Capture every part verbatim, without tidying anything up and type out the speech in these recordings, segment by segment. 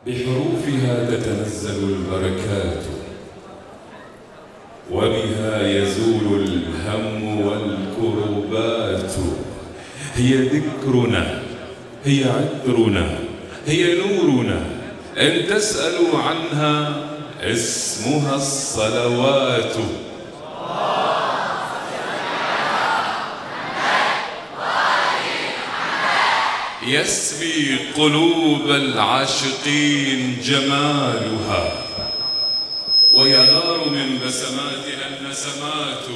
بحروفها تتنزل البركات، وبها يزول الهم والكربات. هي ذكرنا، هي عطرنا، هي نورنا، إن تسألوا عنها اسمها الصلوات. يسبي قلوب العاشقين جمالها، ويغار من بسماتها النسمات.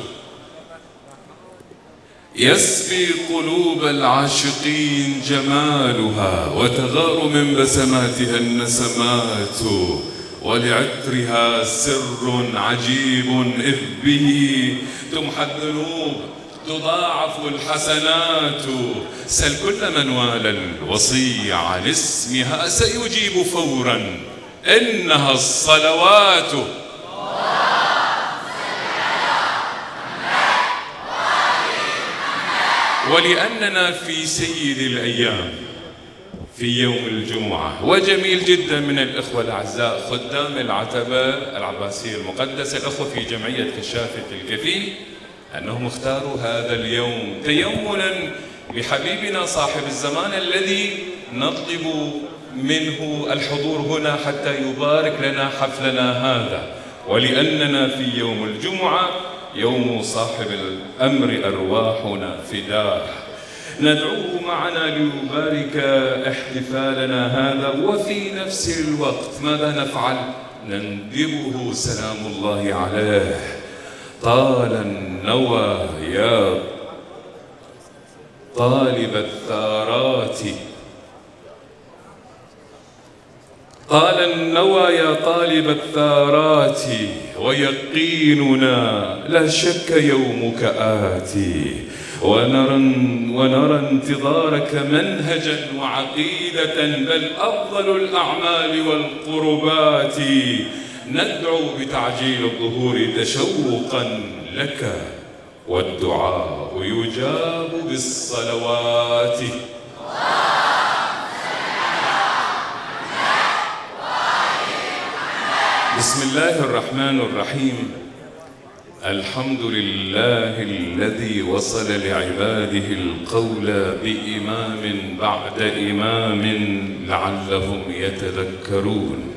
يسبي قلوب العاشقين جمالها، وتغار من بسماتها النسمات. ولعطرها سر عجيب إذ به تمحى الذنوب تضاعف الحسنات. سل كل من والى الوصي عن اسمها سيجيب فورا، إنها الصلوات. ولأننا في سيد الأيام، في يوم الجمعة، وجميل جدا من الإخوة الأعزاء خدام العتبة العباسية المقدسة، الأخوة في جمعية كشافة الكفيل، أنهم اختاروا هذا اليوم تيمنا بحبيبنا صاحب الزمان الذي نطلب منه الحضور هنا حتى يبارك لنا حفلنا هذا. ولأننا في يوم الجمعة يوم صاحب الأمر أرواحنا فداه، ندعوه معنا ليبارك احتفالنا هذا. وفي نفس الوقت ماذا نفعل؟ نندبه سلام الله عليه. طال النوى يا طالب الثارات، طال النوى يا طالب الثارات، ويقيننا لا شك يومك آتي. ونرى ونرى انتظارك منهجا وعقيدة، بل أفضل الأعمال والقربات. ندعو بتعجيل الظهور تشوقا لك، والدعاء يجاب بالصلوات. بسم الله الرحمن الرحيم. الحمد لله الذي وصل لعباده القول بإمام بعد إمام لعلهم يتذكرون،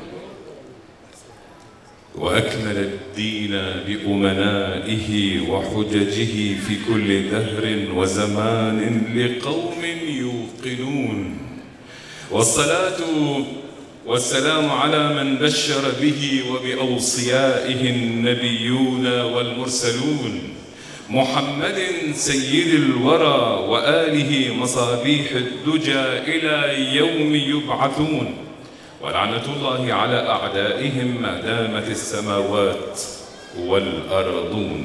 وأكمل الدين بأمنائه وحججه في كل دهر وزمان لقوم يوقنون. والصلاة والسلام على من بشر به وبأوصيائه النبيون والمرسلون، محمد سيد الورى وآله مصابيح الدجى إلى يوم يبعثون. ولعنة الله على أعدائهم ما دامت السماوات والأرضون.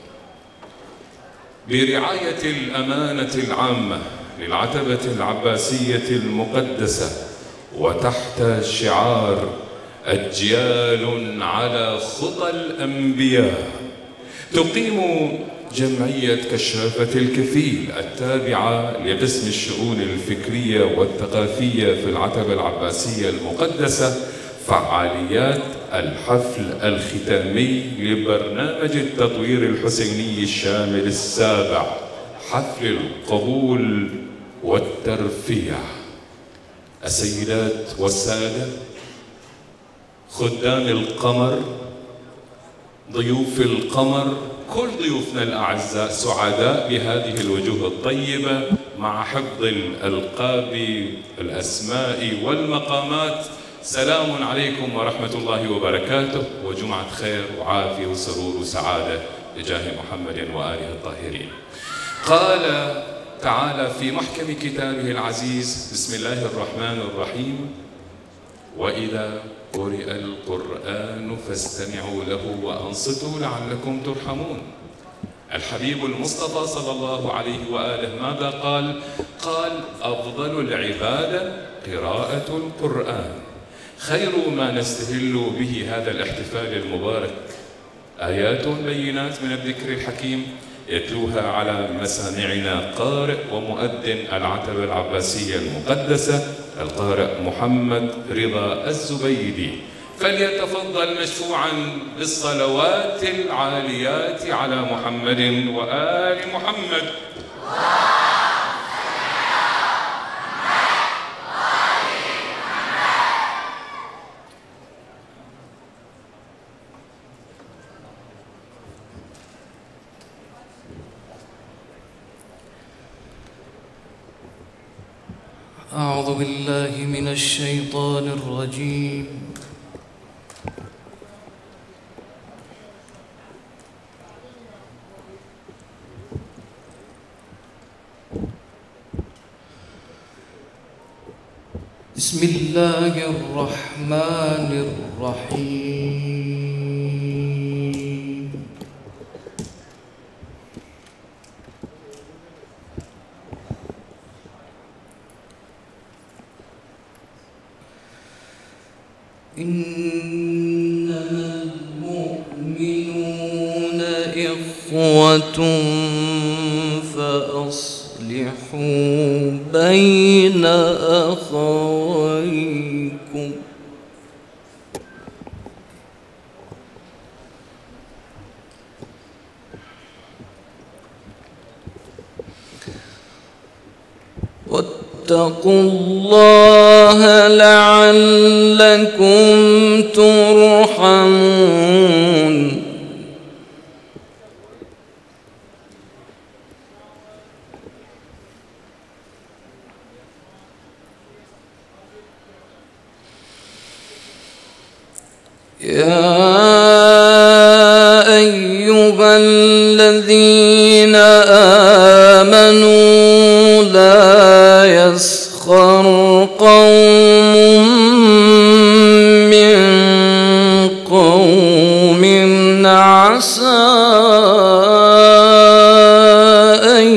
برعاية الأمانة العامة للعتبة العباسية المقدسة، وتحت شعار أجيال على خطى الأنبياء، تقيم جمعية كشافة الكفيل التابعة لقسم الشؤون الفكرية والثقافية في العتبة العباسية المقدسة فعاليات الحفل الختامي لبرنامج التطوير الحسيني الشامل السابع، حفل القبول والترفيع. السيدات والسادة، خدام القمر، ضيوف القمر، كل ضيوفنا الأعزاء، سعداء بهذه الوجوه الطيبة مع حفظ الألقاب، الأسماء والمقامات. سلام عليكم ورحمة الله وبركاته، وجمعة خير وعافية وسرور وسعادة لجاه محمد وآله الطاهرين. قال تعالى في محكم كتابه العزيز: بسم الله الرحمن الرحيم، وإذا قرئ القرآن فاستمعوا له وأنصتوا لعلكم ترحمون. الحبيب المصطفى صلى الله عليه وآله ماذا قال؟ قال: أفضل العبادة قراءة القرآن. خير ما نستهل به هذا الاحتفال المبارك آيات بينات من الذكر الحكيم يتلوها على مسامعنا قارئ ومؤذن العتبة العباسية المقدسة القارئ محمد رضا الزبيدي، فليتفضل مشفوعا بالصلوات العاليات على محمد وآل محمد. أعوذ بالله من الشيطان الرجيم. بسم الله الرحمن الرحيم. إنما المؤمنون إخوة فأصلحوا بين أخويكم. واتقوا الله لعلكم ترحمون. يا أيها الذين آمنوا لا يسخر قوم من قوم عسى أن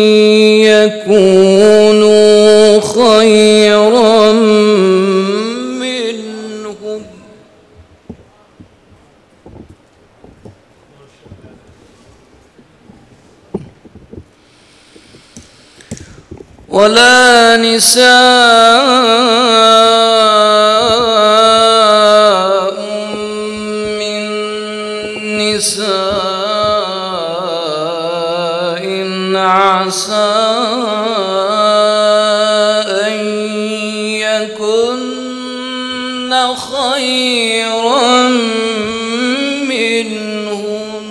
يكونوا خيرا منهم ولا نساء من نساء عسى أن يكن خيرا منهن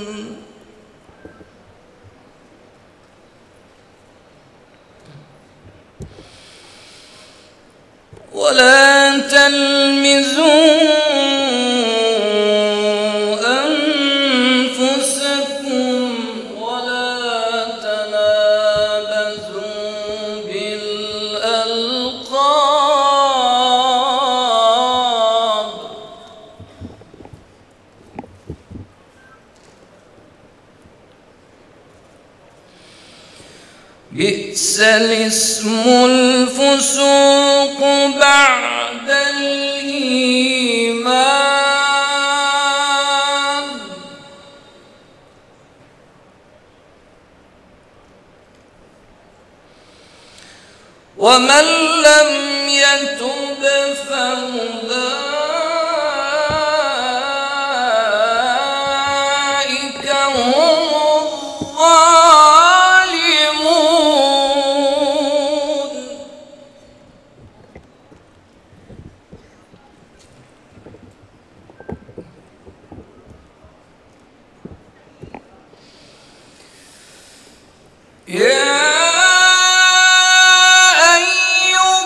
ولا تلمزوا أنفسكم ولا تنابزوا بالألقاب بئس الاسم الفسوق بعد الإيمان ومن لم يتب فأولئك هم الظالمون. يا أيها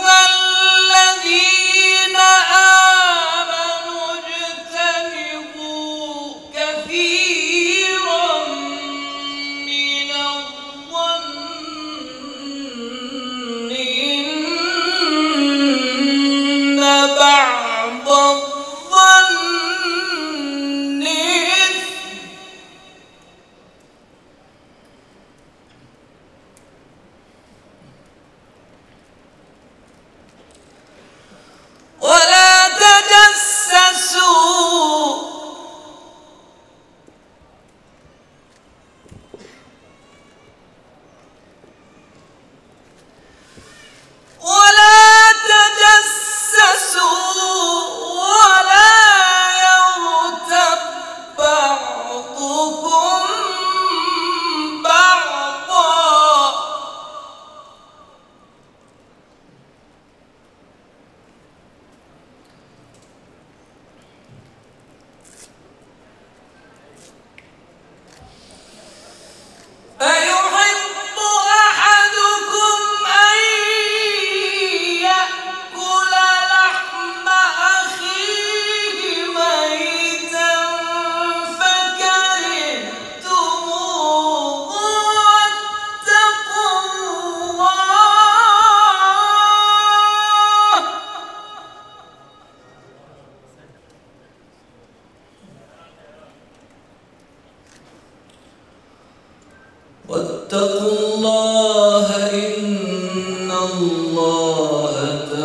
واتقوا الله إن الله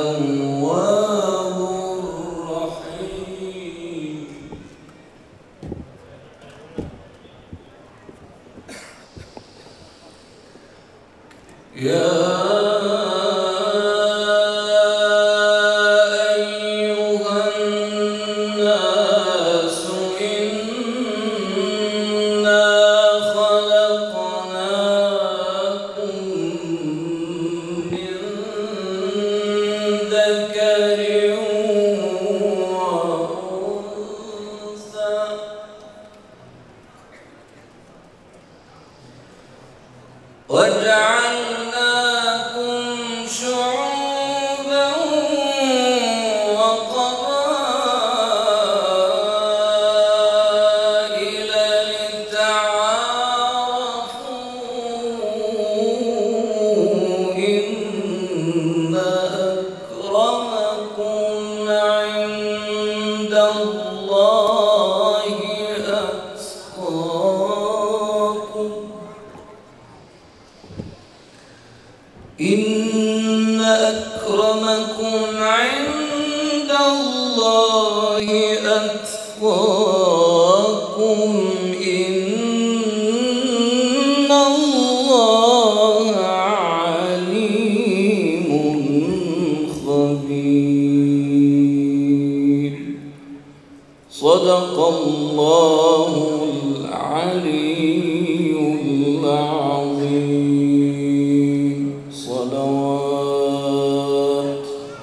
تواب رحيم. يا وجعلناكم شعوبا وقبائل لتعارفوا إن أكرمكم عند الله أتقاكم إن أكرمكم عند الله أتقاكم إن الله عليم خبير. صدق الله العلي العظيم. صلوات.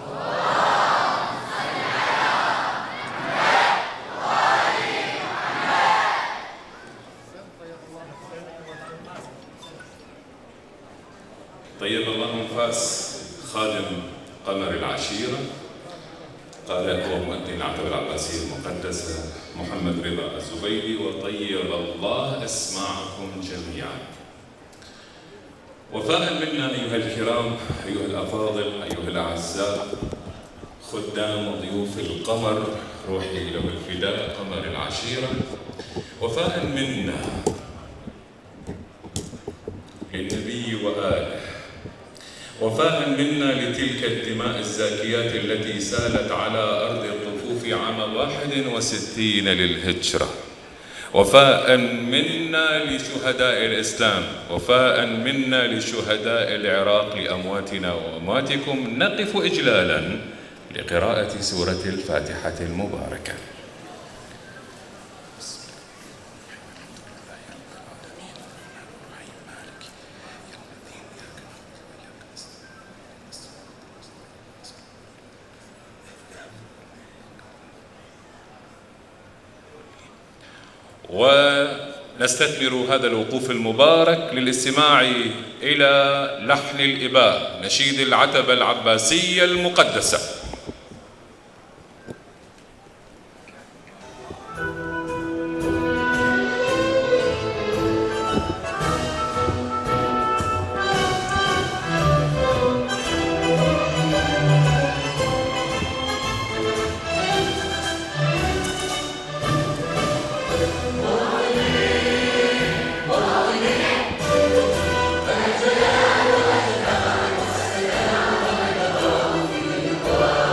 طيب الله أنفاس خادم قمر العشيرة، قال هو مؤذن العتبة العباسية المقدسة محمد رضا الزبيدي، وطيب الله أسماعكم جميعا. وفاء منا أيها الكرام، أيها الأفاضل، أيها الأعزاء، خدام وضيوف القمر، روحي له الفداء قمر العشيرة، وفاء منا للنبي وآله، وفاء منا لتلك الدماء الزاكيات التي سالت على أرض الضفوف عام واحد وستين للهجرة، وفاء منا لشهداء الإسلام، وفاء منا لشهداء العراق، لأمواتنا وأمواتكم. نقف إجلالا لقراءة سورة الفاتحة المباركة. ونستثمر هذا الوقوف المبارك للاستماع إلى لحن الإباء، نشيد العتبة العباسية المقدسة. Wow.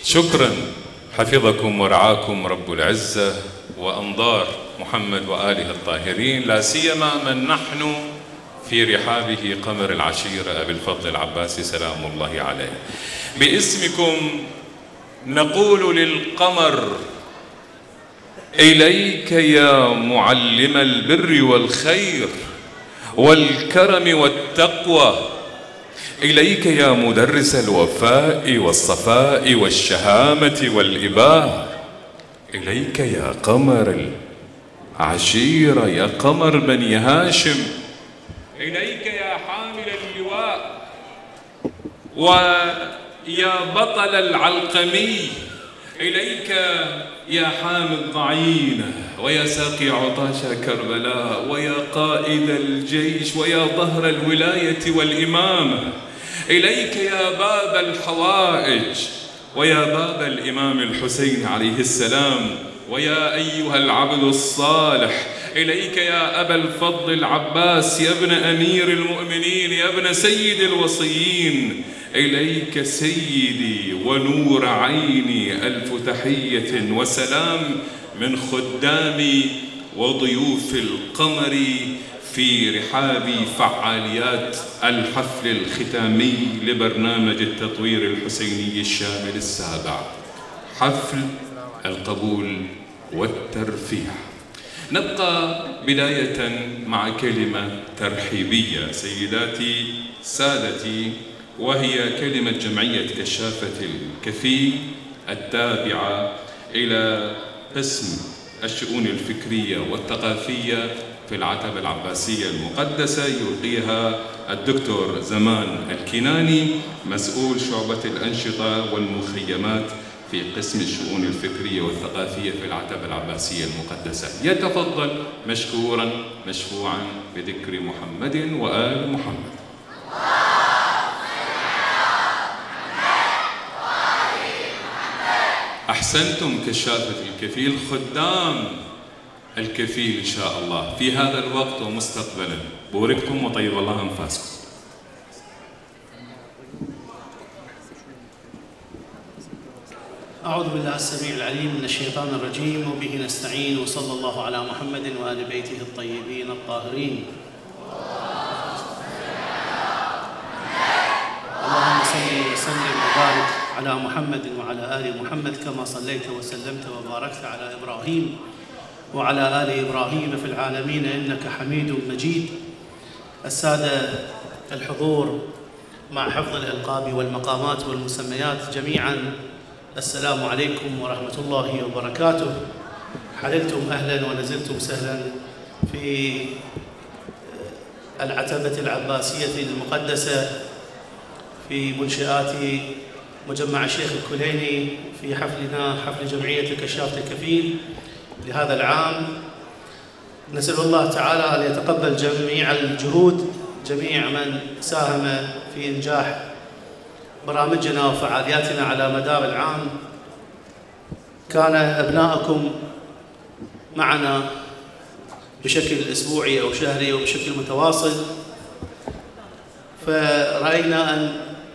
شكرا، حفظكم ورعاكم رب العزة وأنظار محمد وآله الطاهرين، لا سيما من نحن في رحابه قمر العشيرة أبي الفضل العباسي سلام الله عليه. باسمكم نقول للقمر: إليك يا معلم البر والخير والكرم والتقوى، إليك يا مدرس الوفاء والصفاء والشهامة والإباء، إليك يا قمر العشيرة يا قمر بني هاشم، إليك يا حامل اللواء ويا بطل العلقمي، إليك يا حامل ضعينة ويا ساقي عطاشة كربلاء ويا قائد الجيش ويا ظهر الولاية والإمامة، إليك يا باب الحوائج ويا باب الإمام الحسين عليه السلام، ويا أيها العبد الصالح، إليك يا أبا الفضل العباس يا ابن أمير المؤمنين يا ابن سيد الوصيين، إليك سيدي ونور عيني ألف تحية وسلام من خدام وضيوف القمر في رحاب فعاليات الحفل الختامي لبرنامج التطوير الحسيني الشامل السابع، حفل القبول والترفيع. نبقى بداية مع كلمة ترحيبية سيداتي سادتي، وهي كلمة جمعية كشافة الكفيل التابعة إلى قسم الشؤون الفكرية والثقافية في العتبة العباسية المقدسة، يلقيها الدكتور زمان الكناني مسؤول شعبة الأنشطة والمخيمات في قسم الشؤون الفكرية والثقافية في العتبة العباسية المقدسة. يتفضل مشكورا مشفوعا بذكر محمد وآل محمد. أحسنتم كشافة الكفيل، خدام الكفيل إن شاء الله في هذا الوقت ومستقبلا، بورككم وطيب الله أنفاسكم. أعوذ بالله السميع العليم من الشيطان الرجيم، وبه نستعين، وصلى الله على محمد وآل بيته الطيبين الطاهرين. اللهم صل وسلم وبارك على محمد وعلى آل محمد كما صليت وسلمت وباركت على إبراهيم وعلى آل إبراهيم في العالمين إنك حميد مجيد. السادة الحضور مع حفظ الألقاب والمقامات والمسميات جميعاً، السلام عليكم ورحمة الله وبركاته. حللتم أهلاً ونزلتم سهلاً في العتبة العباسية المقدسة في منشآت مجمع الشيخ الكليني في حفلنا حفل جمعية كشافة الكفيل لهذا العام. نسأل الله تعالى أن يتقبل جميع الجهود، جميع من ساهم في إنجاح برامجنا وفعالياتنا على مدار العام. كان أبناءكم معنا بشكل أسبوعي أو شهري أو بشكل متواصل، فرأينا أن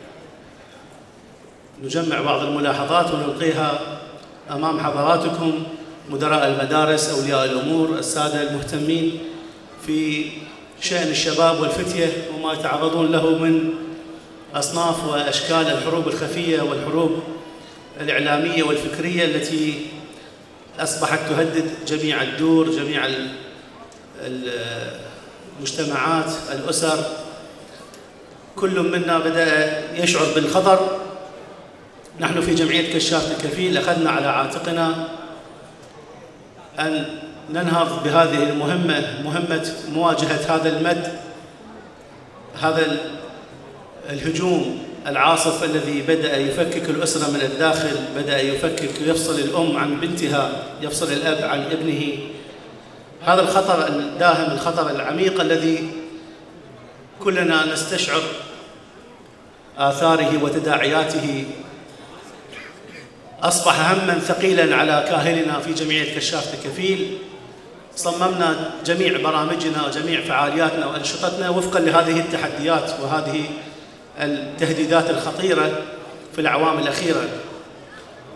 نجمع بعض الملاحظات ونلقيها أمام حضراتكم مدراء المدارس، أولياء الأمور، السادة المهتمين في شأن الشباب والفتية وما يتعرضون له من أصناف وأشكال الحروب الخفية والحروب الإعلامية والفكرية التي أصبحت تهدد جميع الدور، جميع المجتمعات، الأسر. كل منا بدأ يشعر بالخطر. نحن في جمعية كشافة الكفيل أخذنا على عاتقنا أن ننهض بهذه المهمة، مهمة مواجهة هذا المد، هذا الهجوم العاصف الذي بدأ يفكك الأسرة من الداخل، بدأ يفكك ويفصل الأم عن بنتها، يفصل الأب عن ابنه. هذا الخطر الداهم، الخطر العميق الذي كلنا نستشعر آثاره وتداعياته، أصبح هماً ثقيلاً على كاهلنا في جمعية كشافة الكفيل. صممنا جميع برامجنا وجميع فعالياتنا وأنشطتنا وفقاً لهذه التحديات وهذه التهديدات الخطيرة في الأعوام الأخيرة.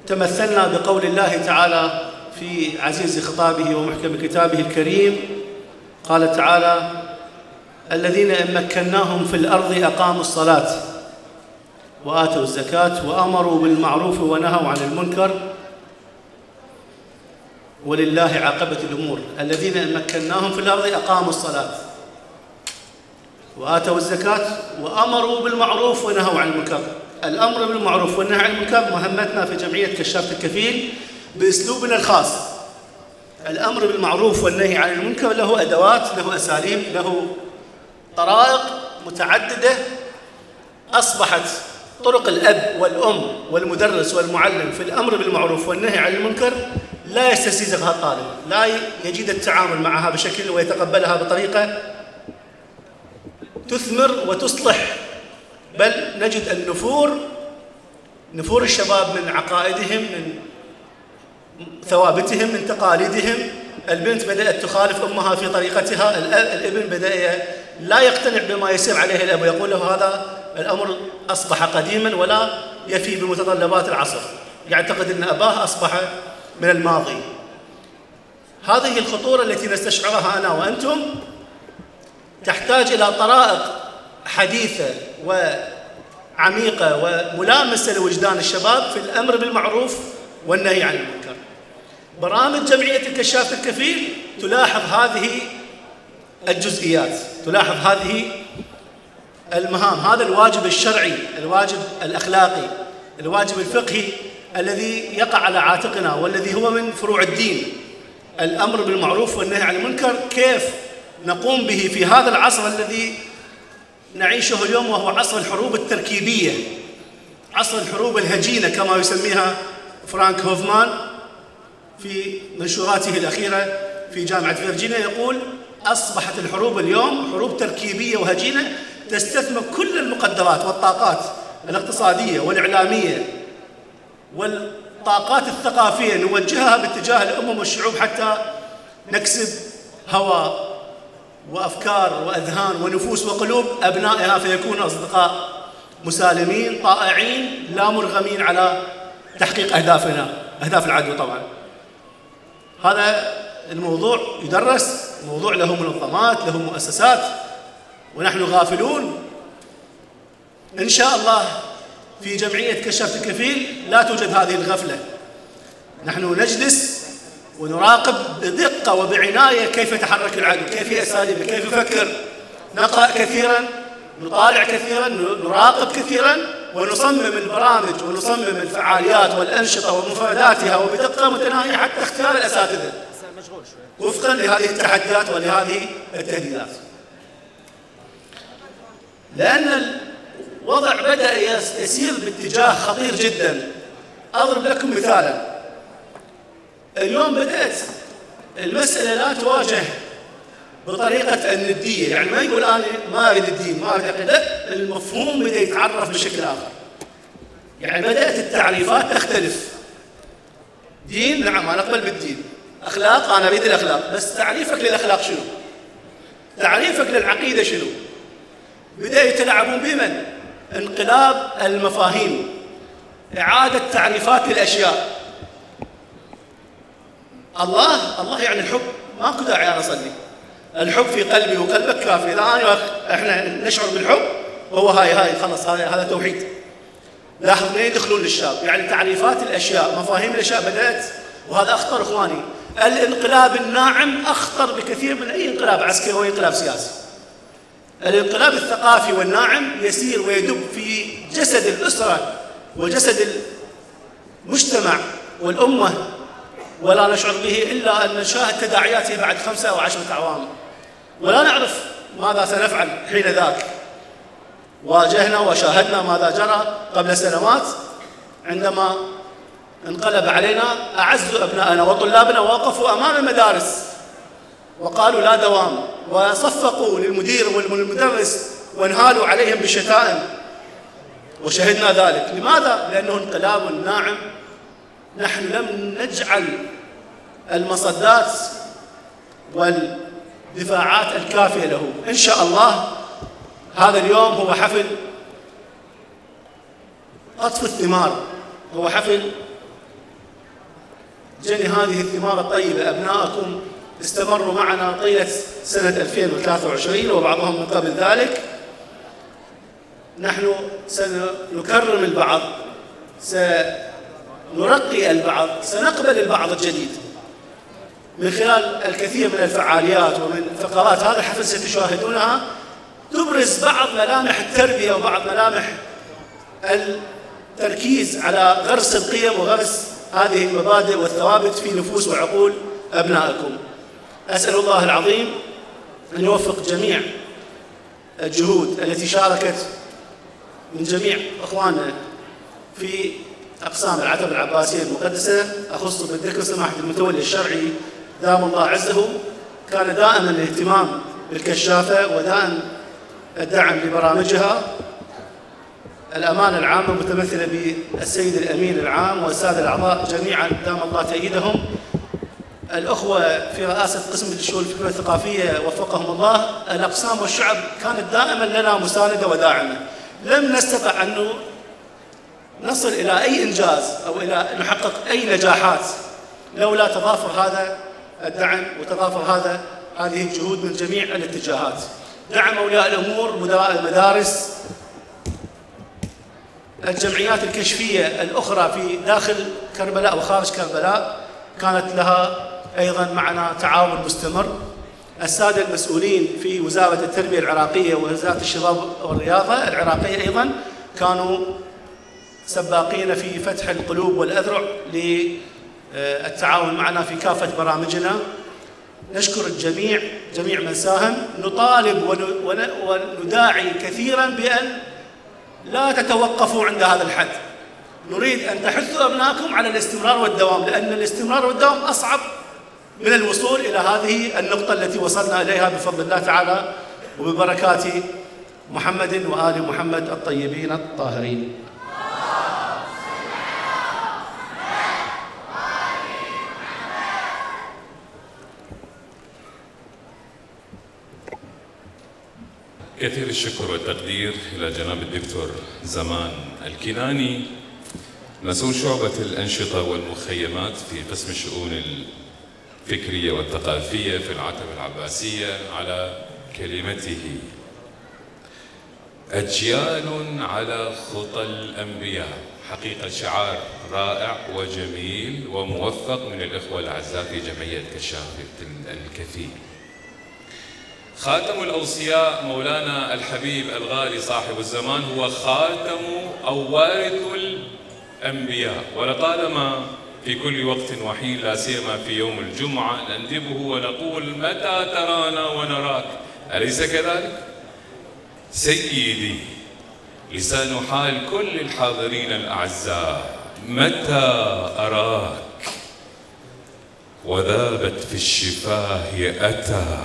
تمثلنا بقول الله تعالى في عزيز خطابه ومحكم كتابه الكريم. قال تعالى: الذين إن مكناهم في الأرض أقاموا الصلاة وآتوا الزكاة وأمروا بالمعروف ونهوا عن المنكر ولله عاقبة الأمور. الذين إن مكناهم في الأرض أقاموا الصلاة وآتوا الزكاة وأمروا بالمعروف ونهوا عن المنكر. الأمر بالمعروف والنهي عن المنكر مهمتنا في جمعية كشافة الكفيل بأسلوبنا الخاص. الأمر بالمعروف والنهي عن المنكر له أدوات، له أساليب، له طرائق متعددة. أصبحت طرق الأب والأم والمدرس والمعلم في الأمر بالمعروف والنهي عن المنكر لا يستسيغها الطالب، لا يجيد التعامل معها بشكل ويتقبلها بطريقة تثمر وتصلح، بل نجد النفور نفور الشباب من عقائدهم، من ثوابتهم، من تقاليدهم. البنت بدأت تخالف أمها في طريقتها، الابن بدأ لا يقتنع بما يسير عليه الأب ويقول له هذا الأمر أصبح قديما ولا يفي بمتطلبات العصر، يعتقد أن أباه أصبح من الماضي. هذه الخطورة التي نستشعرها أنا وأنتم تحتاج إلى طرائق حديثة وعميقة وملامسة لوجدان الشباب في الأمر بالمعروف والنهي عن المنكر. برامج جمعية الكشاف الكفيل تلاحظ هذه الجزئيات، تلاحظ هذه المهام، هذا الواجب الشرعي، الواجب الأخلاقي، الواجب الفقهي الذي يقع على عاتقنا والذي هو من فروع الدين. الأمر بالمعروف والنهي عن المنكر كيف نقوم به في هذا العصر الذي نعيشه اليوم، وهو عصر الحروب التركيبية، عصر الحروب الهجينة كما يسميها فرانك هوفمان في منشوراته الأخيرة في جامعة فيرجينيا. يقول: أصبحت الحروب اليوم حروب تركيبية وهجينة تستثمر كل المقدرات والطاقات الاقتصادية والإعلامية والطاقات الثقافية، نوجهها باتجاه الأمم والشعوب حتى نكسب هوى وأفكار وأذهان ونفوس وقلوب أبنائها، فيكونوا أصدقاء مسالمين طائعين لا مرغمين على تحقيق أهدافنا، أهداف العدو. طبعا هذا الموضوع يدرس، موضوع له منظمات، له مؤسسات، ونحن غافلون. إن شاء الله في جمعية كشافة الكفيل لا توجد هذه الغفلة. نحن نجلس ونراقب بدقة وبعناية كيف يتحرك العدو، كيف أساليبه، كيف يفكر. نقرأ كثيرا، نطالع كثيرا، نراقب كثيرا، ونصمم البرامج ونصمم الفعاليات والأنشطة ومفرداتها وبدقة متناهية حتى اختيار الأساتذة وفقا لهذه التحديات ولهذه التهديدات. لأن الوضع بدأ يسير باتجاه خطير جدا. أضرب لكم مثالا. اليوم بدأت المسألة لا تواجه بطريقة الندية، يعني ما يقول أنا ما أريد الدين، ما أريد، لا، المفهوم بدأ يتعرف بشكل آخر. يعني بدأت التعريفات تختلف. دين، نعم أنا أقبل بالدين. أخلاق، أنا أريد الأخلاق، بس تعريفك للأخلاق شنو؟ تعريفك للعقيدة شنو؟ بدأ يتلاعبون بمن؟ انقلاب المفاهيم، إعادة تعريفات للأشياء. الله الله يعني الحب، ماكو داعي أنا أصلي. الحب في قلبي وقلبك كافي. إذا أنا إحنا نشعر بالحب وهو هاي هاي خلص، هذا هذا توحيد. لاحظ منين يدخلون للشاب، يعني تعريفات الأشياء، مفاهيم الأشياء بدأت، وهذا أخطر إخواني. الانقلاب الناعم أخطر بكثير من أي انقلاب عسكري أو انقلاب سياسي. الانقلاب الثقافي والناعم يسير ويدب في جسد الأسرة وجسد المجتمع والأمة، ولا نشعر به إلا أن نشاهد تداعياته بعد خمسة أو عشرة أعوام، ولا نعرف ماذا سنفعل حين ذاك. واجهنا وشاهدنا ماذا جرى قبل سنوات عندما انقلب علينا أعز أبنائنا وطلابنا، ووقفوا أمام المدارس وقالوا لا دوام، وصفقوا للمدير والمدرس وانهالوا عليهم بالشتائم، وشهدنا ذلك. لماذا؟ لأنه انقلاب ناعم. نحن لم نجعل المصدات والدفاعات الكافية له. إن شاء الله هذا اليوم هو حفل قطف الثمار، هو حفل جني هذه الثمار الطيبة. أبنائكم استمروا معنا طيلة سنة ألفين وثلاثة وعشرين وبعضهم من قبل ذلك. نحن سنكرم البعض، سنرقي البعض، سنقبل البعض الجديد من خلال الكثير من الفعاليات ومن فقرات هذا الحفل ستشاهدونها تبرز بعض ملامح التربية وبعض ملامح التركيز على غرس القيم وغرس هذه المبادئ والثوابت في نفوس وعقول أبنائكم. أسأل الله العظيم أن يوفق جميع الجهود التي شاركت من جميع أخواننا في أقسام العتبة العباسية المقدسة. أخص بالذكر سماحة المتولي الشرعي دام الله عزه، كان دائما الاهتمام بالكشافة ودائما الدعم لبرامجها. الأمانة العامة متمثلة بالسيد الأمين العام والسادة الأعضاء جميعا دام الله تأييدهم. الأخوة في رئاسة قسم الشؤون الفكرية والثقافية وفقهم الله. الأقسام والشعب كانت دائما لنا مساندة وداعمة. لم نستطع أن نصل إلى أي إنجاز أو إلى نحقق أي نجاحات لولا تضافر هذا الدعم وتضافر هذا هذه الجهود من جميع الاتجاهات. دعم أولياء الأمور، مدراء المدارس، الجمعيات الكشفية الأخرى في داخل كربلاء وخارج كربلاء كانت لها أيضا معنا تعاون مستمر. السادة المسؤولين في وزارة التربية العراقية ووزارة الشباب والرياضة العراقية أيضا كانوا سباقين في فتح القلوب والأذرع للتعاون معنا في كافة برامجنا. نشكر الجميع، جميع من ساهم. نطالب ونداعي كثيرا بأن لا تتوقفوا عند هذا الحد. نريد أن تحثوا أبنائكم على الاستمرار والدوام، لأن الاستمرار والدوام أصعب من الوصول إلى هذه النقطة التي وصلنا إليها بفضل الله تعالى وببركات محمد وآل محمد الطيبين الطاهرين. كثير الشكر والتقدير إلى جناب الدكتور زمان الكناني، مسؤول شعبة الأنشطة والمخيمات في قسم الشؤون الفكرية والثقافية في العتبة العباسية، على كلمته: أجيال على خطى الأنبياء. حقيقة شعار رائع وجميل وموفق من الإخوة الأعزاء في جمعية كشافة الكفيل. خاتم الأوصياء مولانا الحبيب الغالي صاحب الزمان هو خاتم أو وارث الأنبياء، ولطالما في كل وقت وحين لا سيما في يوم الجمعة نندبه ونقول: متى ترانا ونراك؟ أليس كذلك؟ سيدي، لسان حال كل الحاضرين الأعزاء: متى أراك؟ وذابت في الشفاه أتى.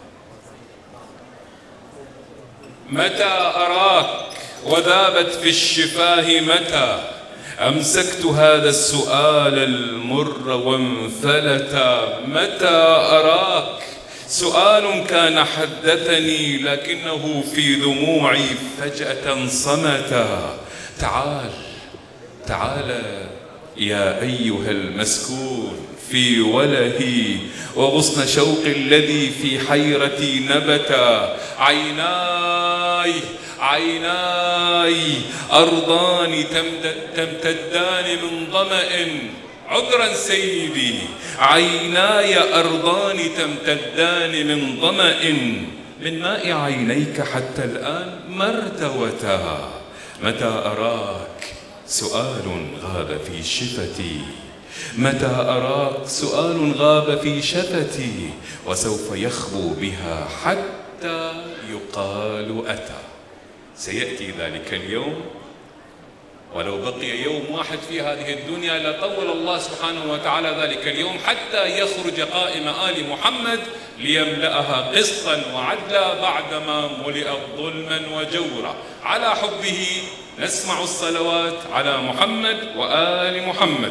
متى أراك وذابت في الشفاه متى؟ أمسكت هذا السؤال المر وانفلتا. متى أراك؟ سؤال كان حدثني لكنه في دموعي فجأة صمتا. تعال تعال يا أيها المسكون في ولهي وغصن شوق الذي في حيرتي نبتا. عيناي عيناي أرضان تمتدان من ظمأ. عذرا سيدي، عيناي أرضان تمتدان من ظمأ. من ماء عينيك حتى الآن ما ارتوتا. متى أراك؟ سؤال غاب في شفتي. متى أراك؟ سؤال غاب في شفتي، وسوف يخبو بها حتى يقال أتى. سيأتي ذلك اليوم، ولو بقي يوم واحد في هذه الدنيا لطول الله سبحانه وتعالى ذلك اليوم حتى يخرج قائم آل محمد ليملأها قسطا وعدلا بعدما ملئت ظلما وجورا. على حبه نسمع الصلوات على محمد وآل محمد.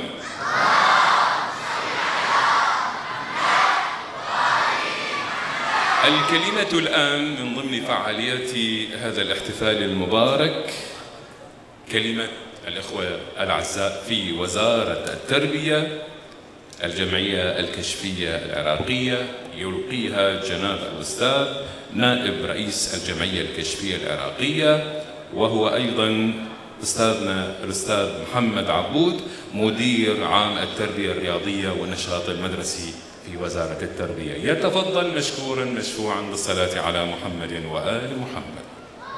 الكلمة الآن من ضمن فعاليات هذا الاحتفال المبارك كلمة الإخوة الأعزاء في وزارة التربية الجمعية الكشفية العراقية يلقيها جناب الأستاذ نائب رئيس الجمعية الكشفية العراقية، وهو أيضا أستاذنا الأستاذ محمد عبود مدير عام التربية الرياضية والنشاط المدرسي في وزارة التربية. يتفضل مشكورا مشفوعا بالصلاة على محمد وآل محمد.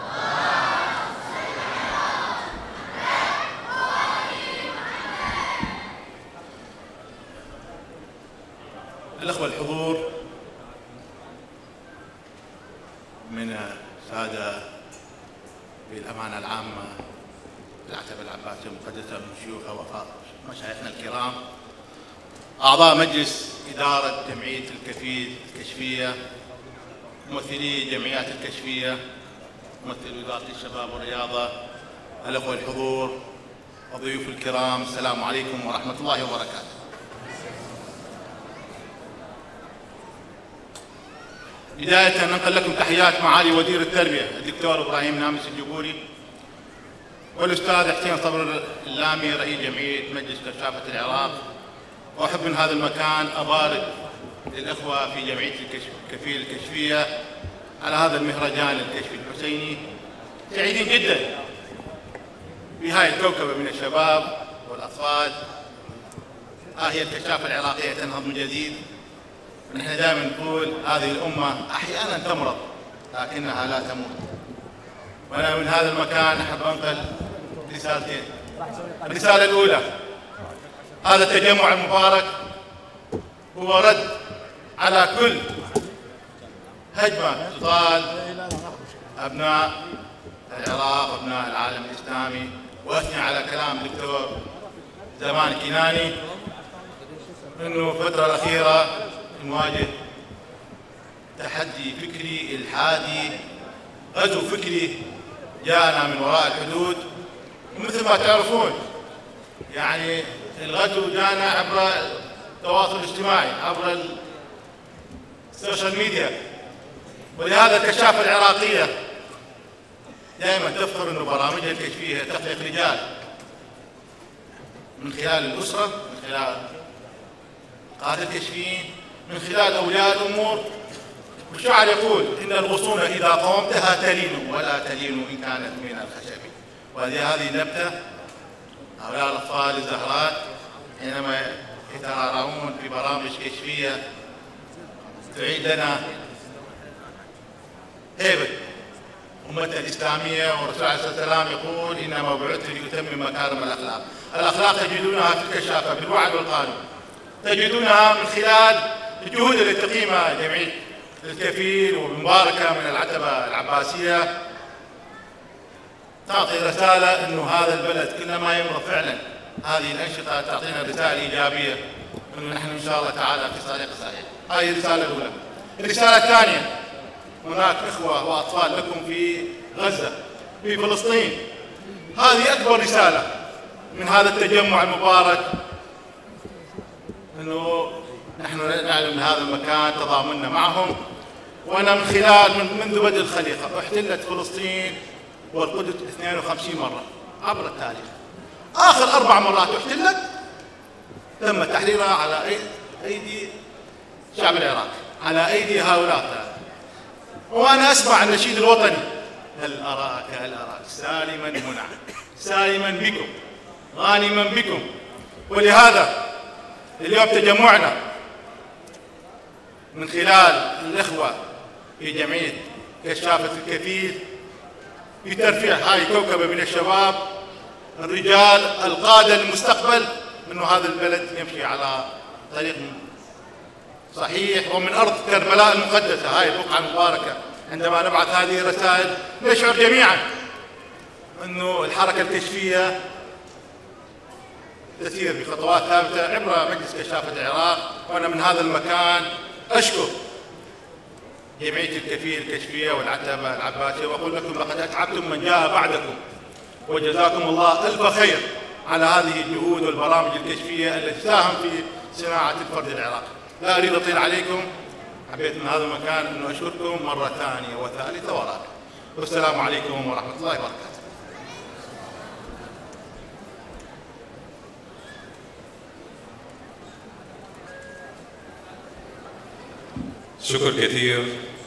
الأخوة الحضور من السادة بالأمانة العامة العتبة العباسية المقدسة من شيوخها ومشايخنا الكرام، أعضاء مجلس إدارة جمعية الكفيل الكشفية، ممثلي الجمعيات الكشفية، ممثل وزارة الشباب والرياضة، الأخوة الحضور والضيوف الكرام، السلام عليكم ورحمة الله وبركاته. بداية ننقل لكم تحيات معالي وزير التربية الدكتور إبراهيم نامس الجبوري والأستاذ حسين صبر اللامي رئيس جمعية مجلس كشافة العراق. وأحب من هذا المكان أبارك للأخوة في جمعية الكفيل الكشفية على هذا المهرجان الكشفي الحسيني. سعيدين جدا بهاي الكوكبة من الشباب والأطفال. ها هي الكشافة العراقية تنهض من جديد. نحن دائما نقول هذه الأمة أحيانا تمرض لكنها لا تموت. وأنا من هذا المكان أحب أنقل رسالتين. الرسالة الأولى، هذا التجمع المبارك هو رد على كل هجمة تطال أبناء العراق وأبناء العالم الإسلامي، وأثني على كلام الدكتور زمان كناني أنه الفترة الأخيرة نواجه تحدي فكري إلحادي، غزو فكري جاءنا من وراء الحدود. ومثل ما تعرفون يعني الغزو جاءنا عبر التواصل الاجتماعي، عبر السوشيال ميديا. ولهذا الكشافة العراقية دائما تفخر أنه برامجها الكشفية تخلق رجال من خلال الأسرة، من خلال قادة الكشفيين، من خلال أولياء الأمور. والشاعر يقول إن الغصون إذا قومتها تلين ولا تلين إن كانت من الخشب. وهذه هذه النبتة، هؤلاء الأطفال الزهرات حينما يترعرعون في برامج كشفية تعيد لنا هيبة أمتنا الإسلامية. والرسول عليه الصلاة والسلام يقول إنما بعثت لأتمم مكارم الأخلاق. الأخلاق تجدونها في الكشافة بالوعد والقانون، تجدونها من خلال الجهود التي تقيمها جمعية الكفيل ومباركة من العتبة العباسية. تعطي رسالة أنه هذا البلد كلما يمر فعلا هذه الأنشطة تعطينا رسالة إيجابية أنه نحن إن شاء الله تعالى في طريق صحيح. هذه الرسالة الأولى. الرسالة الثانية، هناك إخوة وأطفال لكم في غزة في فلسطين. هذه أكبر رسالة من هذا التجمع المبارك، أنه نحن نعلم من هذا المكان تضامننا معهم. وأنا من خلال من منذ بدء الخليقة احتلت فلسطين والقدس اثنين وخمسين مرة عبر التاريخ. آخر أربع مرات احتلت تم تحريرها على أيدي شعب العراق، على أيدي هؤلاء. وأنا أسمع النشيد الوطني: هل أراك هل أراك سالما منع سالما بكم غانما بكم. ولهذا اليوم تجمعنا من خلال الإخوة في جمعية كشافة الكفيل في ترفيع هاي كوكبة من الشباب الرجال القادة للمستقبل، أنه هذا البلد يمشي على طريق صحيح. ومن أرض كربلاء المقدسة، هاي البقعة المباركة، عندما نبعث هذه الرسائل نشعر جميعا أنه الحركة الكشفية تسير بخطوات ثابتة عبر مجلس كشافة العراق. وأنا من هذا المكان أشكر جمعية الكفيل الكشفية والعتبة العباسية، وأقول لكم لقد أتعبتم من جاء بعدكم، وجزاكم الله ألف خير على هذه الجهود والبرامج الكشفية التي تساهم في صناعة الفرد العراقي. لا أريد أطيل عليكم، حبيت من هذا المكان أن أشكركم مرة ثانية وثالثة ورابعة. والسلام عليكم ورحمة الله وبركاته. شكر كثير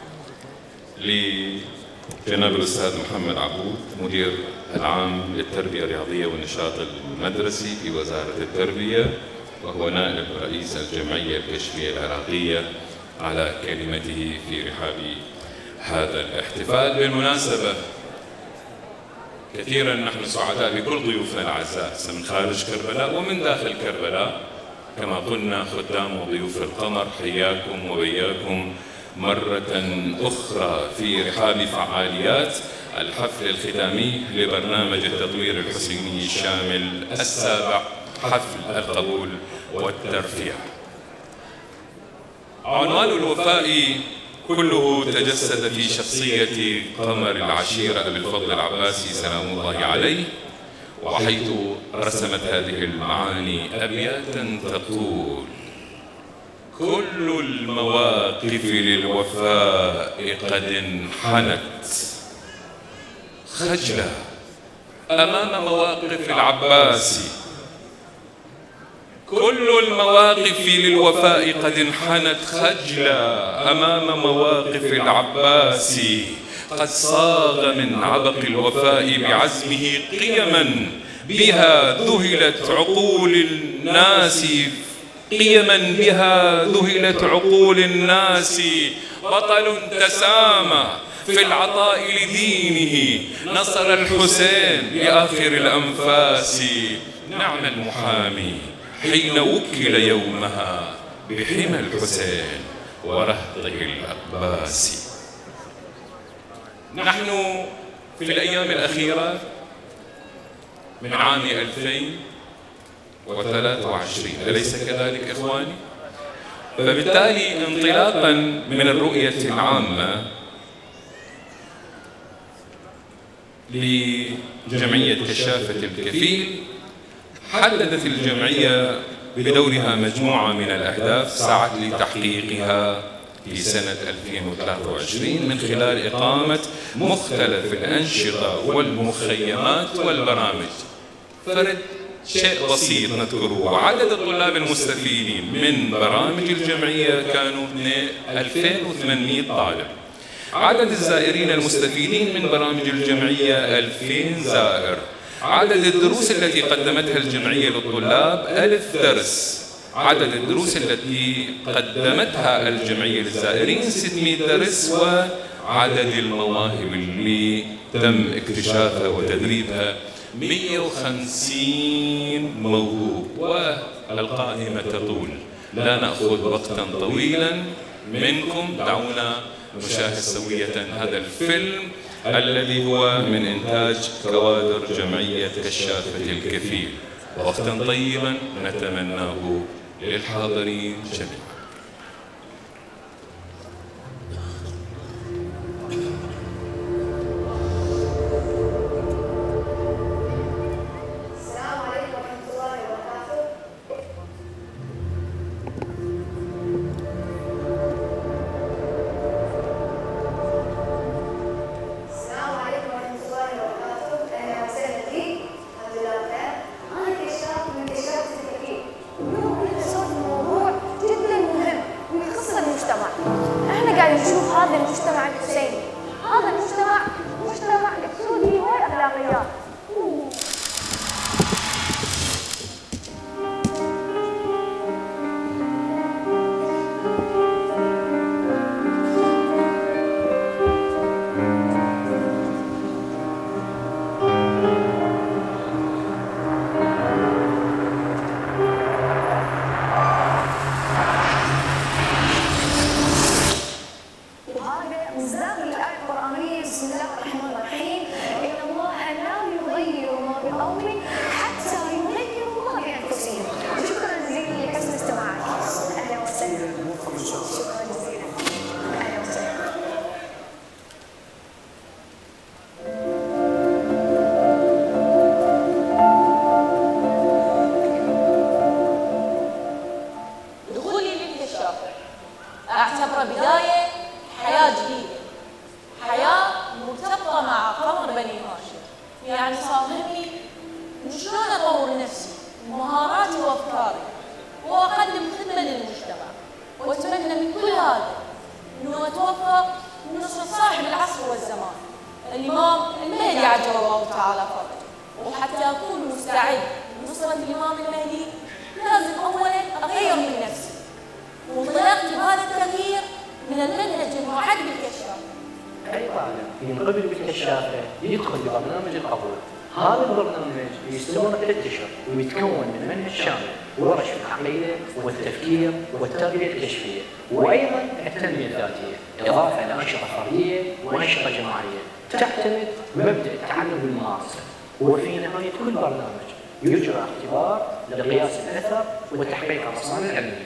لجناب الأستاذ محمد عبود مدير العام للتربية الرياضية والنشاط المدرسي في وزارة التربية، وهو نائب رئيس الجمعية الكشفية العراقية، على كلمته في رحاب هذا الاحتفال. بالمناسبة كثيرا نحن سعداء بكل ضيوفنا الأعزاء من خارج كربلاء ومن داخل كربلاء، كما قلنا خدام وضيوف القمر، حياكم وبياكم مرة أخرى في رحاب فعاليات الحفل الختامي لبرنامج التطوير الحسيني الشامل السابع، حفل القبول والترفيع. عنوان الوفاء كله تجسد في شخصية قمر العشيرة أبي الفضل العباسي سلام الله عليه، وحيث رسمت هذه المعاني أبياتا تقول: كل المواقف للوفاء قد انحنت خجلة أمام مواقف العباسي. كل المواقف للوفاء قد انحنت خجلة أمام مواقف العباسي، قد صاغ من عبق الوفاء بعزمه قيما بها ذهلت عقول الناس، قيما بها ذهلت عقول الناس. بطل تسامى في العطاء لدينه، نصر الحسين لآخر الأنفاس. نعم المحامي حين وكل يومها بحمى الحسين ورهطه الأقباس. نحن في الأيام الأخيرة من عام ألفين وثلاثة وعشرين، أليس كذلك إخواني؟ فبالتالي انطلاقا من الرؤية العامة لجمعية كشافة الكفيل، حددت الجمعية بدورها مجموعة من الأهداف سعت لتحقيقها في سنة ألفين وثلاثة وعشرين من خلال إقامة مختلف الأنشطة والمخيمات والبرامج. فرد شيء بسيط نذكره: عدد الطلاب المستفيدين من برامج الجمعية كانوا ألفين وثمانمئة طالب. عدد الزائرين المستفيدين من برامج الجمعية ألفين زائر. عدد الدروس التي قدمتها الجمعية للطلاب ألف درس. عدد الدروس التي قدمتها الجمعية للزائرين ستمئة درس. وعدد المواهب اللي تم اكتشافها وتدريبها مئة وخمسين موهوب. والقائمة تطول، لا نأخذ وقتا طويلا منكم، دعونا نشاهد سوية هذا الفيلم الذي هو من إنتاج كوادر جمعية كشافة الكفيل. وقتا طيبا نتمناه للحاضرين جميعا. انه توفى نصر صاحب العصر والزمان الامام المهدي عجل الله تعالى فرجه. وحتى اكون مستعد لنصرة الامام المهدي لازم اولا اغير من نفسي، وانطلاقتي بهذا التغيير من المنهج المعد بالكشاف. اي طالب ينقبل بالكشافه يدخل ببرنامج القبول. هذا البرنامج يستمر ثلاث اشهر ويتكون من منهج شامل ورش في العقيده والتفكير والتربيه الكشفيه، وايضا التنميه الذاتيه، اضافه لانشطه فرديه وانشطه جماعيه تعتمد بمبدا التعلم بالممارسه. وفي نهايه كل برنامج يجرى اختبار لقياس الاثر وتحقيق الرصانه العلميه.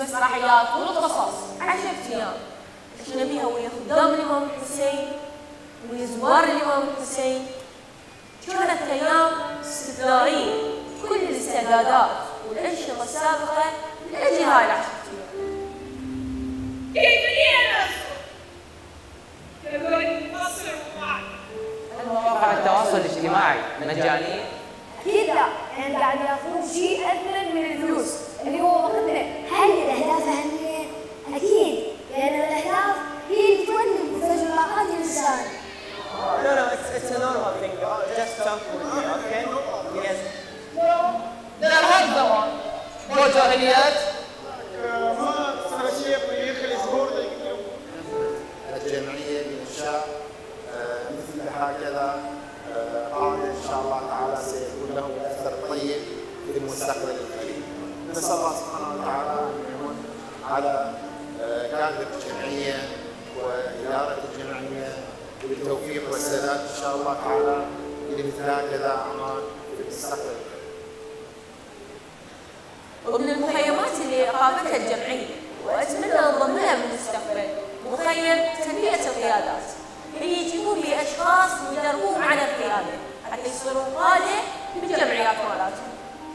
والمسرحيات والقصص عشرة أيام عشنا بيها ويا خدام الإمام الحسين ويا زوار الإمام الحسين. كانت أيام استثنائية، كل الاستعدادات والأنشطة السابقة لأجل هاي العشرة أيام. مواقع التواصل الاجتماعي مجانية؟ أكيد لا، يعني قاعد ياخذون شيء أثمن من الفلوس اللي هو وقتنا. هل الأهداف أهمية؟ أكيد، لأن الأهداف هي اللي تولد تجربات الإنسان. No, no, it's, it's a normal thing. Just talk with me, okay? Yes. لا هذا هو. هو جاهليات. ما صار شيء يخلي زهور الجمعية بإنشاء مثل هكذا عام إن شاء الله تعالى سيكون له أثر طيب في المستقبل القريب. نسأل الله سبحانه وتعالى أن يعون على كادر الجمعية وإدارة الجمعية بالتوفيق والسداد إن شاء الله تعالى لمثل هكذا أعمال في المستقبل. ومن المخيمات اللي أقامتها الجمعية وأتمنى انضم لها بالمستقبل مخيم تنمية القيادات، اللي يجيبون به أشخاص ويدربوهم على القيادة حتى يصيرون قادة بالجمعيات مالتهم.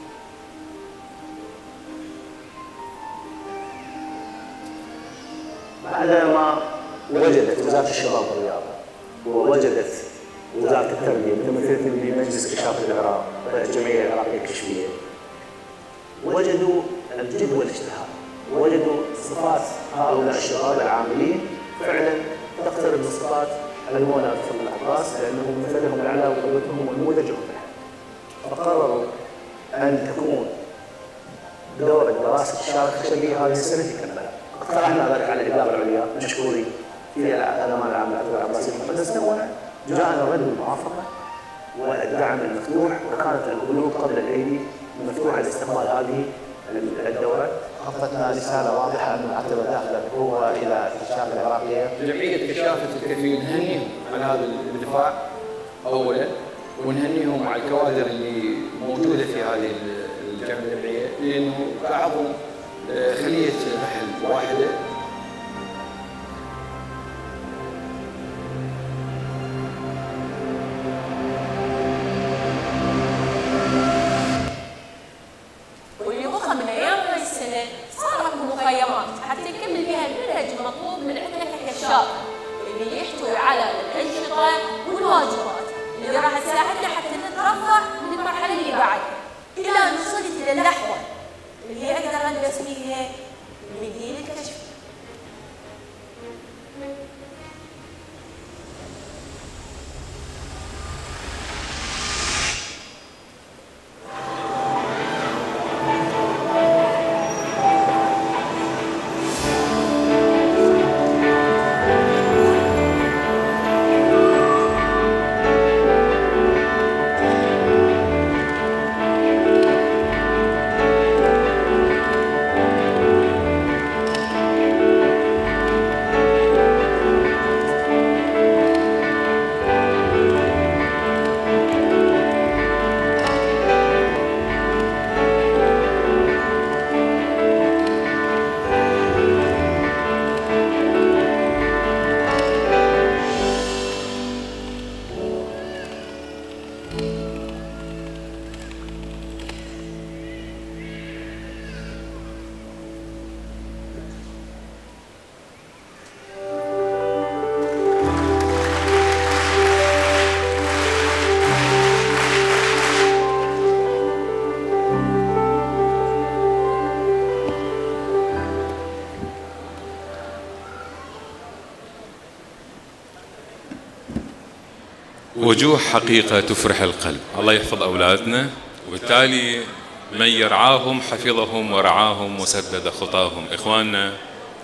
بعدما وجدت وزارة الشباب والرياضة ووجدت وزارة التربية متمثلة بمجلس كشافة العراق والجمعية العراقية الكشفية، وجدوا الجد والاجتهاد، وجدوا صفات هؤلاء الشباب العاملين فعلا تقترب من صفات المولى فضل العباس، لأنهم مثلهم الأعلى وقدوتهم ونموذجهم لهم. فقرروا أن تكون دورة دراسة الشارع الخشبي هذه السنة في كربلاء. اقترحنا ذلك على الإدارة العليا مشكورين في الأمانة العامة للعتبة العباسية المقدسة، وجاءنا الرد بالموافقة والدعم المفتوح، وكانت القلوب قبل الأيدي مفتوحة لاستقبال هذه الدورة. خطتنا رسالة واضحة أن العتبة داخلة بقوة إلى الكشافة العراقية. جمعية كشافة الكفيل نهنيهم على هذا الدفاع أولا، ونهنيهم على الكوادر اللي موجودة في هذه الجمعية، لأنه بعضهم خلية محل واحدة. واللي بقى من أيام هاي السنة صار لكم مخيمات حتى نكمل بها المنهج المطلوب من عندنا ككشاف، اللي يحتوي على الأنشطة والواجبات اللي راح تساعدنا حتى نترفع من المرحلة اللي بعدها إلى أن نصل إلى اللحظة اللي هي أقدر ألبس فيها منديل الكشف. وجوه حقيقة تفرح القلب. الله يحفظ أولادنا، وبالتالي من يرعاهم حفظهم ورعاهم وسدد خطاهم. إخواننا،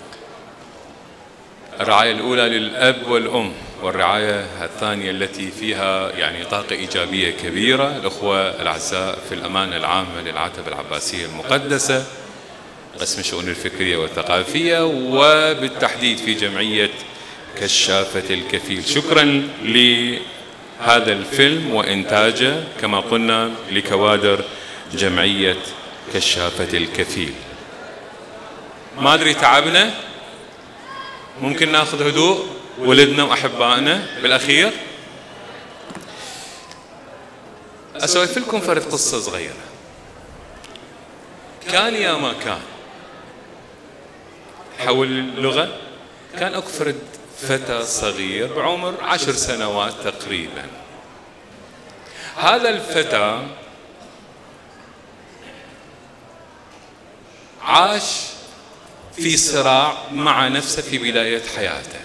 الرعاية الأولى للأب والأم، والرعاية الثانية التي فيها يعني طاقة إيجابية كبيرة الأخوة الأعزاء في الأمانة العامة للعتبة العباسية المقدسة، قسم الشؤون الفكرية والثقافية، وبالتحديد في جمعية كشافة الكفيل. شكرا لهذا الفيلم وإنتاجه، كما قلنا لكوادر جمعية كشافة الكفيل. ما أدري تعبنا، ممكن ناخذ هدوء ولدنا وأحبائنا بالأخير. أسولف لكم فرد قصة صغيرة. كان يا ما كان حول اللغة كان أكفرد فتى صغير بعمر عشر سنوات تقريبا. هذا الفتى عاش في صراع مع نفسه في بداية حياته.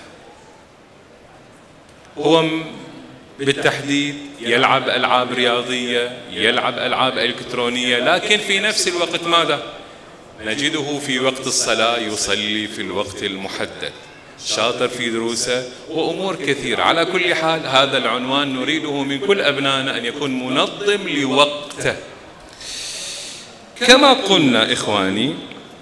هو بالتحديد يلعب ألعاب رياضية، يلعب ألعاب إلكترونية، لكن في نفس الوقت ماذا؟ نجده في وقت الصلاة يصلي في الوقت المحدد، شاطر في دروسه وأمور كثيرة. على كل حال هذا العنوان نريده من كل أبنائنا أن يكون منظم لوقته. كما قلنا إخواني،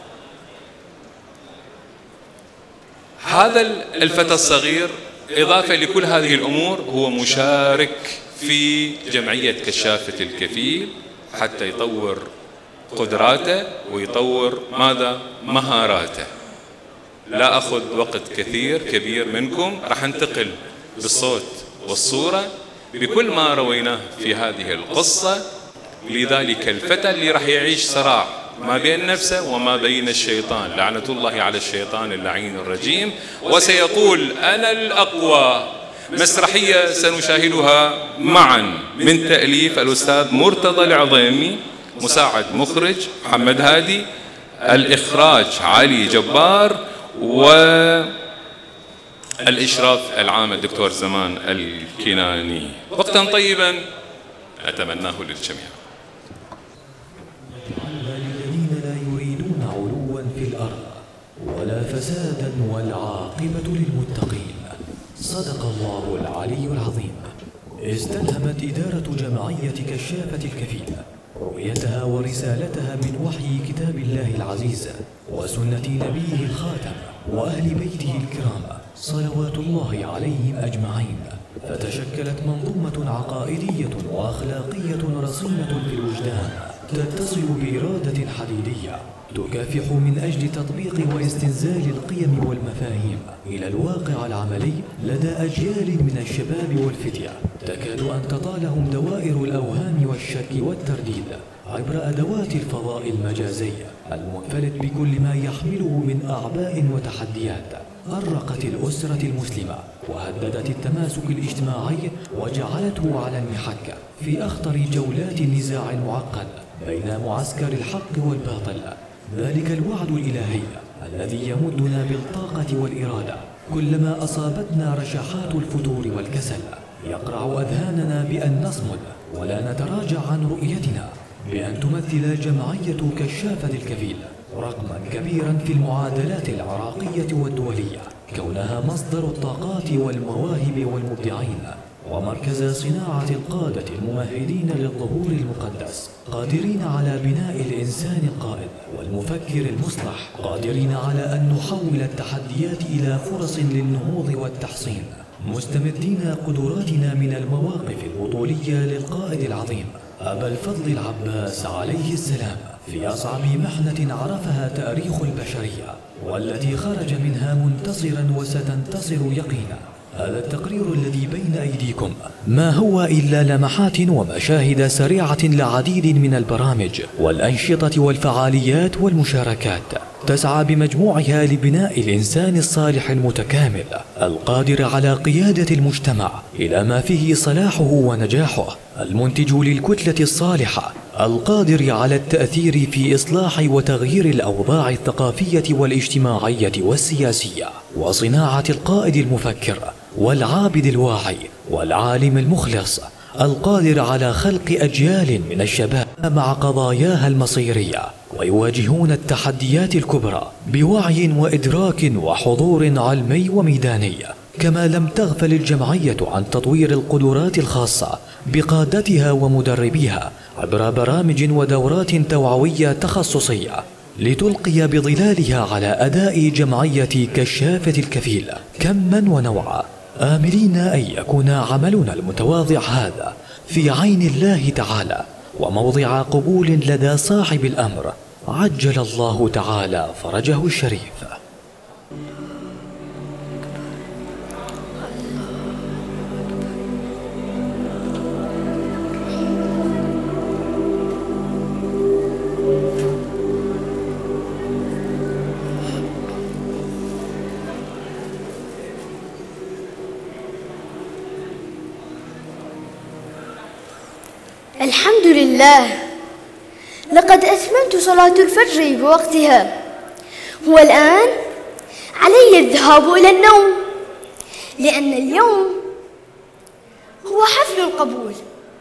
هذا الفتى الصغير إضافة لكل هذه الأمور هو مشارك في جمعية كشافة الكفيل حتى يطور قدراته ويطور ماذا؟ مهاراته. لا أخذ وقت كثير كبير منكم، راح انتقل بالصوت والصورة بكل ما رويناه في هذه القصة لذلك الفتى اللي راح يعيش صراع ما بين نفسه وما بين الشيطان، لعنة الله على الشيطان اللعين الرجيم، وسيقول أنا الأقوى. مسرحية سنشاهدها معا من تأليف الأستاذ مرتضى العظيمي، مساعد مخرج محمد هادي، الإخراج علي جبار، والإشراف العام الدكتور زمان الكناني. وقتا طيبا أتمناه للجميع. للذين لا يريدون علوا في الأرض ولا فسادا والعاقبة للمتقين. صدق الله العلي العظيم. استلهمت إدارة جمعية كشافة الكفيل رؤيتها ورسالتها من وحي كتاب الله العزيز وسنة نبيه الخاتم وأهل بيته الكرام صلوات الله عليهم أجمعين، فتشكلت منظومة عقائدية وأخلاقية رصينة في الوجدان تتصل بإرادة حديدية تكافح من أجل تطبيق واستنزال القيم والمفاهيم إلى الواقع العملي لدى أجيال من الشباب والفتية تكاد أن تطالهم دوائر الأوهام والشك والترديد عبر أدوات الفضاء المجازي المنفلت بكل ما يحمله من أعباء وتحديات أرقت الأسرة المسلمة وهددت التماسك الاجتماعي وجعلته على المحك في أخطر جولات النزاع المعقد بين معسكر الحق والباطل. ذلك الوعد الإلهي الذي يمدنا بالطاقة والإرادة كلما أصابتنا رشاحات الفتور والكسل يقرع أذهاننا بأن نصمد ولا نتراجع عن رؤيتنا بأن تمثل جمعية كشافة الكفيل رقما كبيرا في المعادلات العراقية والدولية، كونها مصدر الطاقات والمواهب والمبدعين ومركز صناعة القادة الممهدين للظهور المقدس، قادرين على بناء الإنسان القائد والمفكر المصلح، قادرين على أن نحول التحديات إلى فرص للنهوض والتحصين، مستمدين قدراتنا من المواقف البطولية للقائد العظيم أبا الفضل العباس عليه السلام في أصعب محنة عرفها تاريخ البشرية والتي خرج منها منتصرا وستنتصر يقينا. هذا التقرير الذي بين أيديكم ما هو إلا لمحات ومشاهد سريعة لعديد من البرامج والأنشطة والفعاليات والمشاركات تسعى بمجموعها لبناء الإنسان الصالح المتكامل القادر على قيادة المجتمع إلى ما فيه صلاحه ونجاحه، المنتج للكتلة الصالحة القادر على التأثير في إصلاح وتغيير الأوضاع الثقافية والاجتماعية والسياسية، وصناعة القائد المفكر والعابد الواعي والعالم المخلص القادر على خلق أجيال من الشباب مع قضاياها المصيرية ويواجهون التحديات الكبرى بوعي وإدراك وحضور علمي وميداني. كما لم تغفل الجمعية عن تطوير القدرات الخاصة بقادتها ومدربيها عبر برامج ودورات توعوية تخصصية لتلقي بظلالها على أداء جمعية كشافة الكفيل كما ونوعا، آملين أن يكون عملنا المتواضع هذا في عين الله تعالى وموضع قبول لدى صاحب الأمر عجل الله تعالى فرجه الشريف. الحمد لله، لقد أتممت صلاة الفجر بوقتها، والآن علي الذهاب إلى النوم، لأن اليوم هو حفل القبول.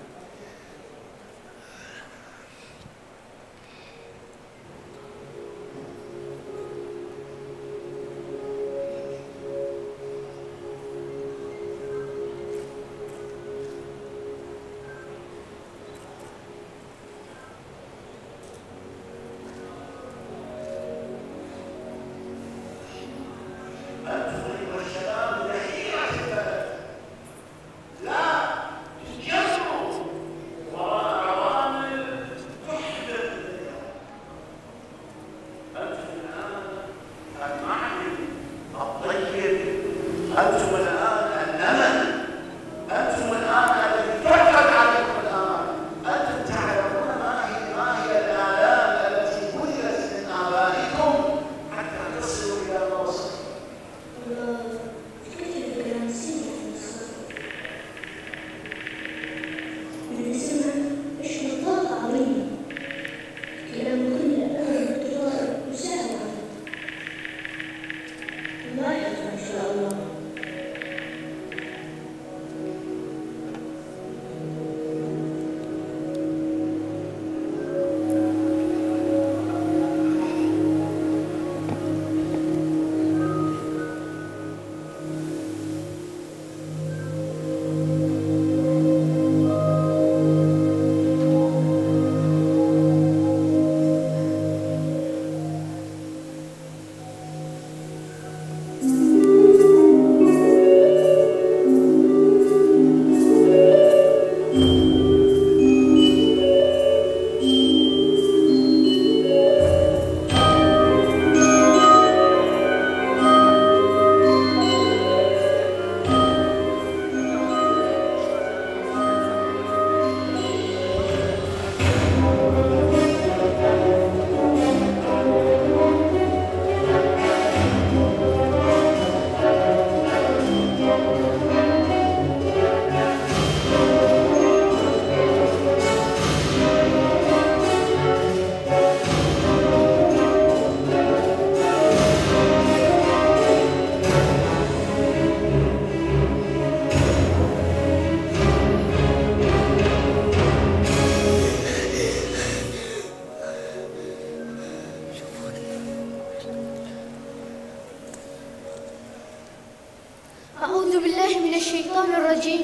أعوذ بالله من الشيطان الرجيم.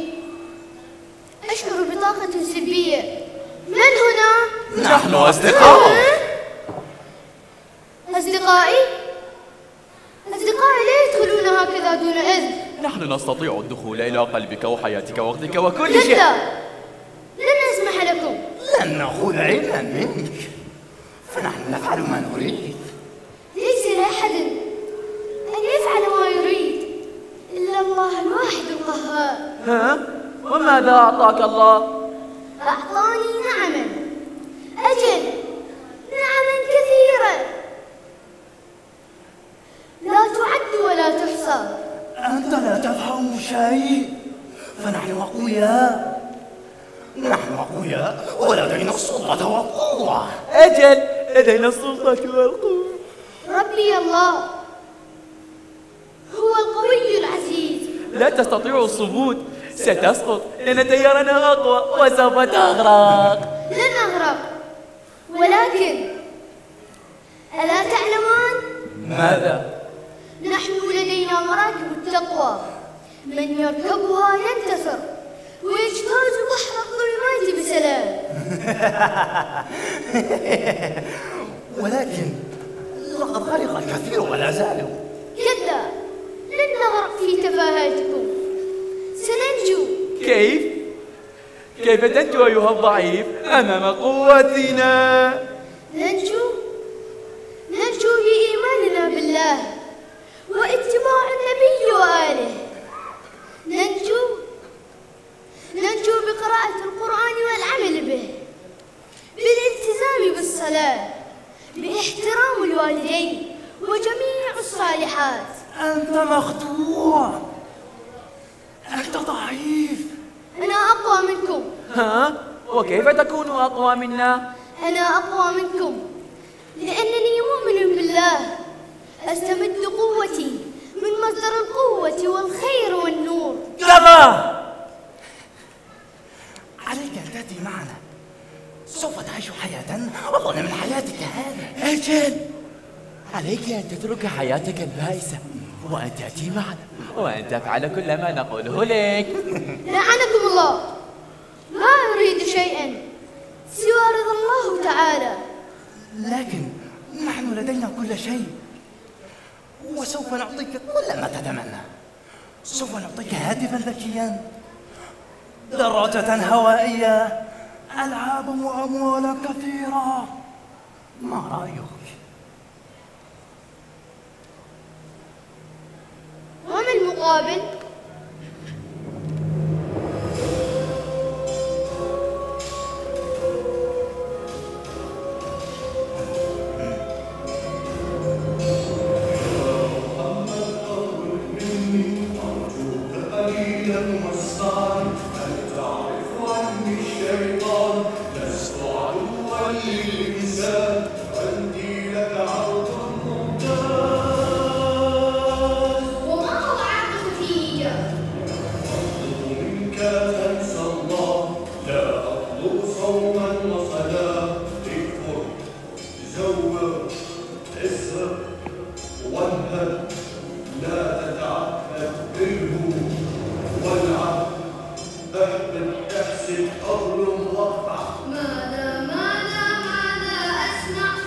أشعر بطاقة سلبية. من هنا؟ نحن أصدقاء. أصدقائي؟ أصدقائي لا يدخلون هكذا دون إذن. نحن نستطيع الدخول إلى قلبك وحياتك ووقتك وكل شيء. لا، لن نسمح لكم. لن نأخذ علما منك، فنحن نفعل ما نريد. ليس لأحد أن يفعل ما يريد إلا الله الواحد القهار. ها؟ وماذا أعطاك الله؟ أعطاني نعما، أجل نعما كثيرة لا تعد ولا تحصى. أنت لا تفهم شيء، فنحن أقوياء. نحن أقوياء ولدينا السلطة والقوة. أجل لدينا السلطة والقوة. ربي الله هو القوي العزيز. لا تستطيع الصمود، ستسقط لأن تيارنا أقوى وسوف تغرق. لن أغرق، ولكن ألا تعلمان؟ ماذا؟ نحن لدينا مراكب التقوى، من يركبها ينتصر ويجتاز بحر الظلمات بسلام. ولكن لقد غرق الكثير ولا زالوا. كلا، لن نغرق في تفاهاتكم، سننجو. كيف؟ كيف تنجو أيها الضعيف أمام قوتنا؟ ننجو بالله واتباع النبي وآله ننجو ننجو بقراءة القرآن والعمل به، بالالتزام بالصلاة، باحترام الوالدين وجميع الصالحات. أنت مخدوع، أنت ضعيف. أنا أقوى منكم. ها؟ وكيف تكون أقوى منا؟ أنا أقوى منكم لأنني مؤمن بالله، أستمد قوتي من مصدر القوة والخير والنور. كفى! عليك أن تأتي معنا، سوف تعيش حياة أفضل من حياتك هذه. أجل، عليك أن تترك حياتك البائسة وأن تأتي معنا وأن تفعل كل ما نقوله لك. لعنكم الله، لا أريد شيئا سوى رضا الله تعالى. لكن نحن لدينا كل شيء وسوف نعطيك كل ما تتمنى. سوف نعطيك هاتفا ذكيا، دراجة هوائية، ألعاب وأموال كثيرة. ما رأيك؟ وما المقابل؟ ماذا ماذا ماذا أسمع؟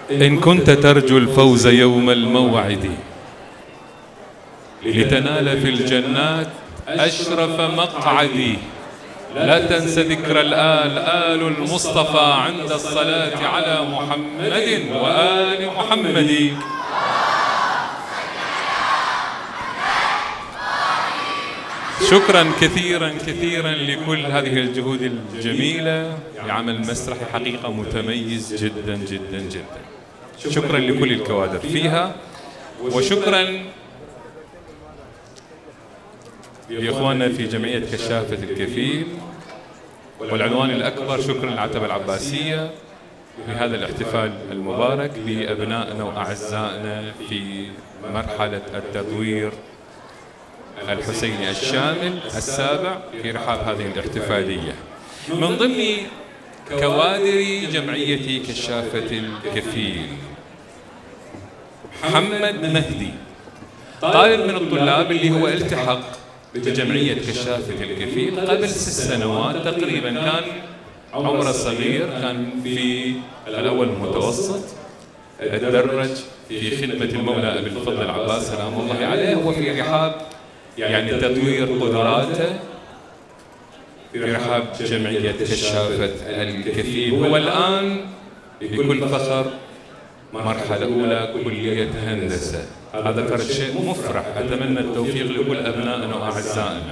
إن كنت ترجو الفوز يوم الموعد لتنال في الجنات أشرف مقعدي، لا تنس ذكر الآل آل المصطفى عند الصلاة على محمد وآل محمد. شكرا كثيرا كثيرا لكل هذه الجهود الجميلة لعمل مسرحي حقيقة متميز جدا جدا جدا. شكرا لكل الكوادر فيها، وشكرا لإخواننا في جمعية كشافة الكفيل، والعنوان الأكبر شكرا للعتبة العباسية لهذا الاحتفال المبارك بأبنائنا وأعزائنا في مرحلة التطوير الحسيني الشامل السابع في رحاب هذه الاحتفالية. من ضمن كوادر جمعية كشافة الكفيل محمد مهدي، طالب من الطلاب اللي هو التحق بجمعية كشافة الكفيل قبل ست سنوات تقريبا، كان عمره صغير، كان في الأول المتوسط، تدرج في خدمة المولى أبي الفضل العباس سلام الله عليه، وفي رحاب يعني تطوير قدراته في رحاب جمعية كشافة الكفيل. هو الآن بكل فخر مرحلة أولى كلية هندسة، هذا فرد شيء مفرح، أتمنى التوفيق لكل أبنائنا وأعزائنا.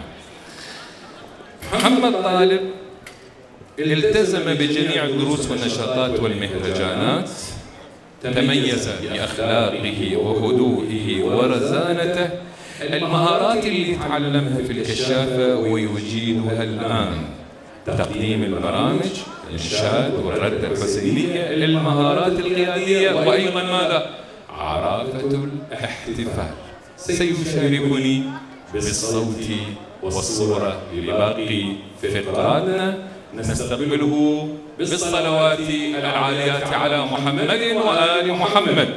محمد طالب التزم بجميع الدروس والنشاطات والمهرجانات، تميز بأخلاقه وهدوئه ورزانته، المهارات اللي تعلمها في الكشافة ويجيدها الآن، تقديم البرامج، الإنشاد والردة الحسينية، المهارات القيادية، وأيضا ماذا؟ عرافة الاحتفال. سيشاركني بالصوت والصورة لباقي فقراتنا، نستقبله بالصلوات العاليات على محمد وآل محمد.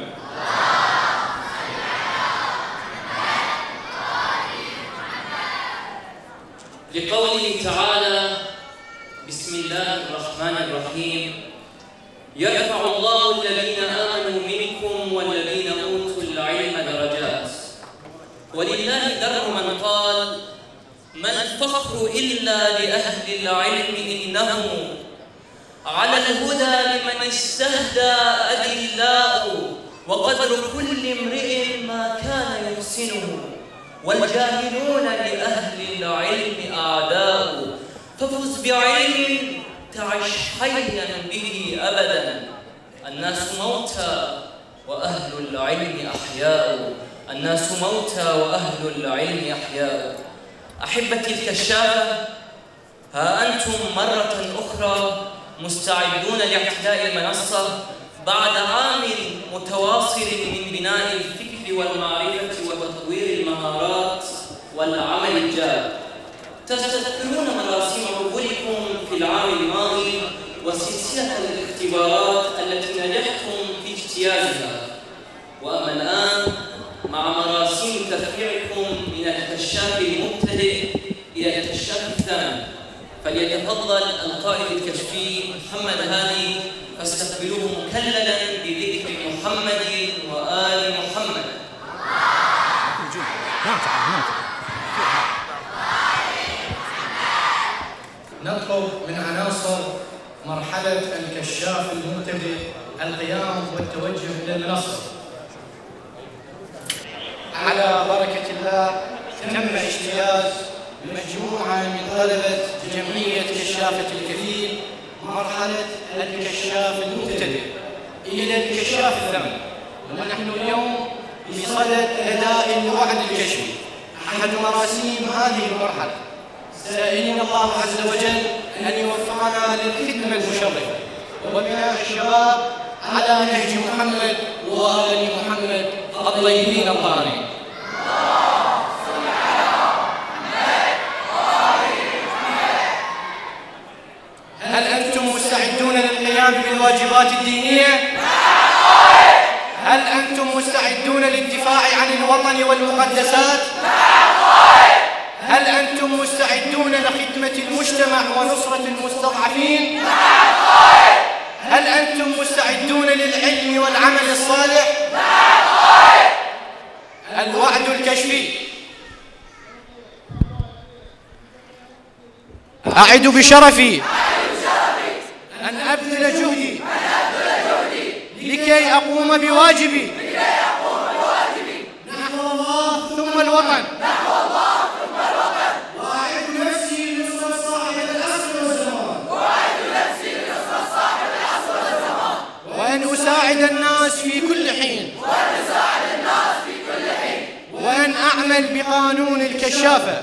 لقوله تعالى: بسم الله الرحمن الرحيم، يرفع الله الذين آمنوا منكم والذين أوتوا العلم درجات، ولله در من قال: ما الفخر إلا لأهل العلم إنه على الهدى لمن استهدى أدلاء، وقدر كل امرئ ما كان يحسنه، والجاهلون لأهل العلم أعداء، ففز بعلم تعش حيا به أبدا، الناس موتى وأهل العلم أحياء، الناس موتى وأهل العلم أحياء. أحبتي الكشافة، ها أنتم مرة أخرى مستعدون لاعتلاء المنصة بعد عام متواصل من بناء الفكر والمعرفة وتطوير المهارات والعمل الجاد. تستذكرون مراسم عبوركم في العام الماضي وسلسلة الاختبارات التي نجحتم في اجتيازها، وأما الآن مع مراسم ترفيعكم من الكشاف المبتدئ إلى الكشاف الثاني، فليتفضل القائد الكشفي محمد هادي فاستقبلوه مكللا بذكر محمد وآل محمد. نطلب من عناصر مرحلة الكشاف المبتدئ القيام والتوجه إلى المنصة. على بركة الله تم اجتياز مجموعة من طلبة جمعية كشافة الكفيل مرحلة الكشاف المبتدئ إلى الكشاف الثاني، ونحن اليوم بصدد أداء الوعد الكشفي أحد مراسيم هذه المرحلة، سائلين الله عز وجل أن يوفقنا للخدمة المشرفة وبناء الشباب على نهج محمد وآل محمد الطيبين الطاهرين. هل أنتم مستعدون للقيام بالواجبات الدينية؟ هل أنتم مستعدون للدفاع عن الوطن والمقدسات؟ هل أنتم مستعدون لخدمة المجتمع ونصرة المستضعفين؟ هل أنتم مستعدون للعلم والعمل أعد بشرفي أن أبذل جهدي لكي أقوم بواجبي نحو الله ثم الوطن وأعد نفسي لنصرة صاحب العصر والزمان وأن أساعد الناس في كل حين وأن أعمل بقانون الكشافة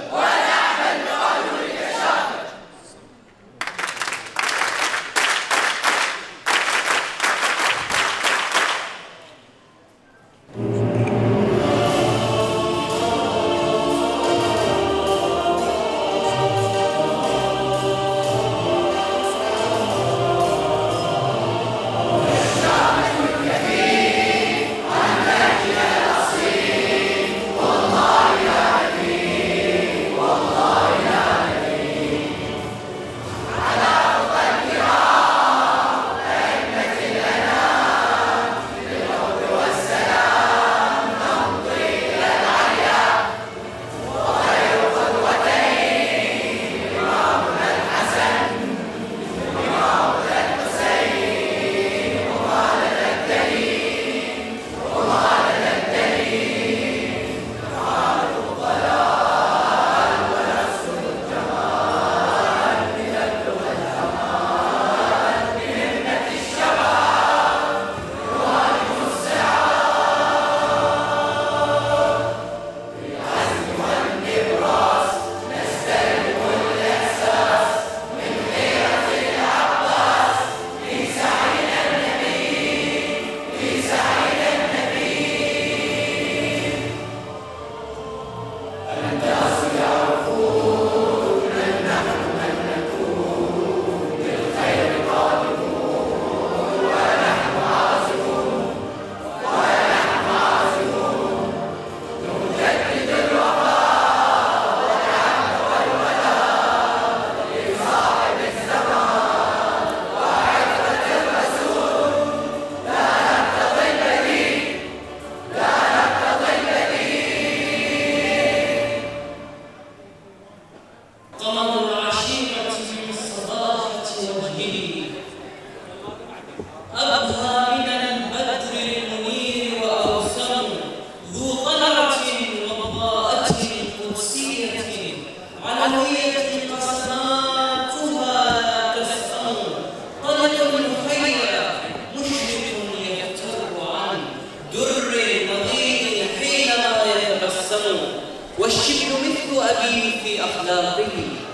والشبل مثل أبيه في أخلاقه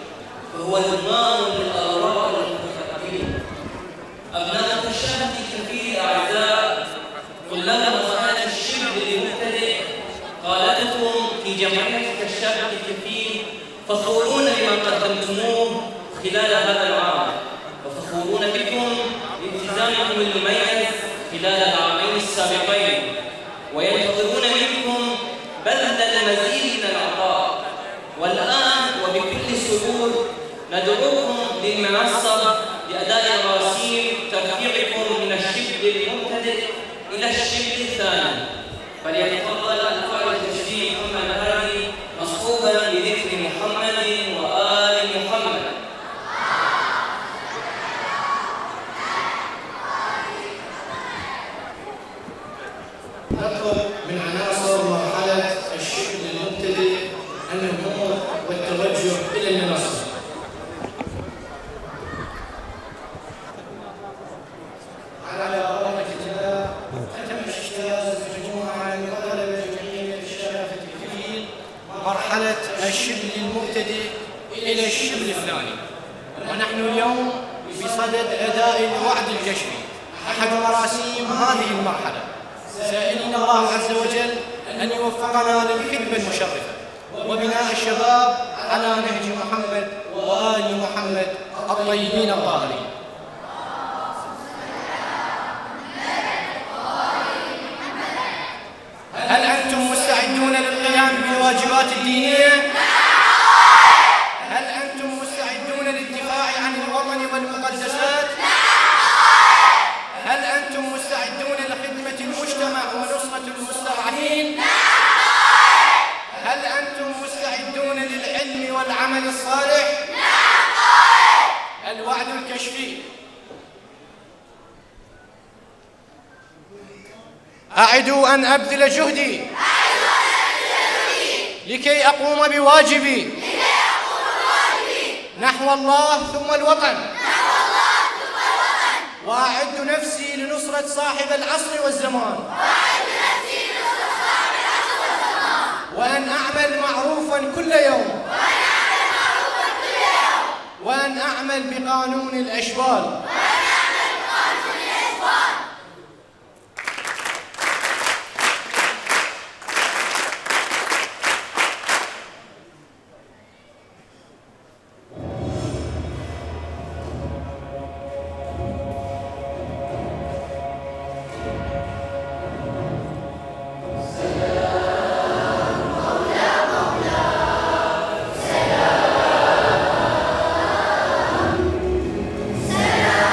وهو المام للآراء والمتفكرين. أبناء الشهد كثير أعزاء، كلما كان الشبل لمبتدئ قالتكم في جمعية الشهد كثير فخورون بما قدمتموه خلال هذا العام، وفخورون بكم بالتزامكم المميز خلال العامين السابقين، وينتظرون منكم بذل المزيد من العطاء. والآن وبكل سرور ندعوكم للمنصة لأداء مراسيم ترفيعكم من الشبل المبتدئ إلى الشبل الثاني. فليتفضل القائد التشريف محمد هادي مصحوبا بذكر محمد وآل محمد. نطلب من عناصر مرحلة الشبل المبتدئ النهوض والتوجه إلى المنصة. على بركة الله تم اجتياز مجموعة من طلبة جمعية الشافة الكفيل مرحلة الشبل المبتدئ إلى الشبل الثاني، ونحن اليوم بصدد أداء الوعد الكشفي أحد مراسيم هذه المرحلة، سائلين الله عز وجل أن يوفقنا للخدمة المشرفة وبناء الشباب على نهج محمد وآل محمد الطيبين الطاهرين. هل أنتم مستعدون للقيام بالواجبات الدينية؟ هل أنتم مستعدون للدفاع عن الوطن والمقدسات؟ هل أنتم مستعدون لخدمة المجتمع ونصرة المستضعفين؟ هل أنتم مستعدون للعلم والعمل الصالح؟ أعد أن أبذل جهدي لكي أقوم بواجبي نحو الله ثم الوطن وأعد نفسي لنصرة صاحب العصر والزمان وأن أعمل معروفا كل يوم وأن أعمل بقانون الأشبال سلام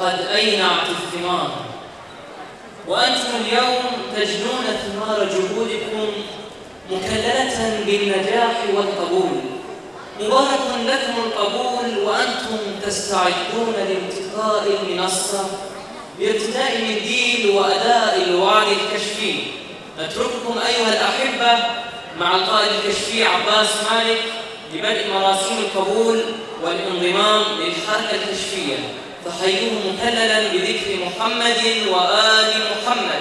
وقد أينعت الثمار، وأنتم اليوم تجنون ثمار جهودكم مكللة بالنجاح والقبول. مبارك لكم القبول وأنتم تستعدون لالتقاء المنصة بارتداء المنديل وأداء الوعد الكشفي. نترككم أيها الأحبة مع القائد الكشفي عباس مالك لبدء مراسيم القبول والانضمام للحركة الكشفية، فحيوه مكللا بذكر محمد وآل محمد.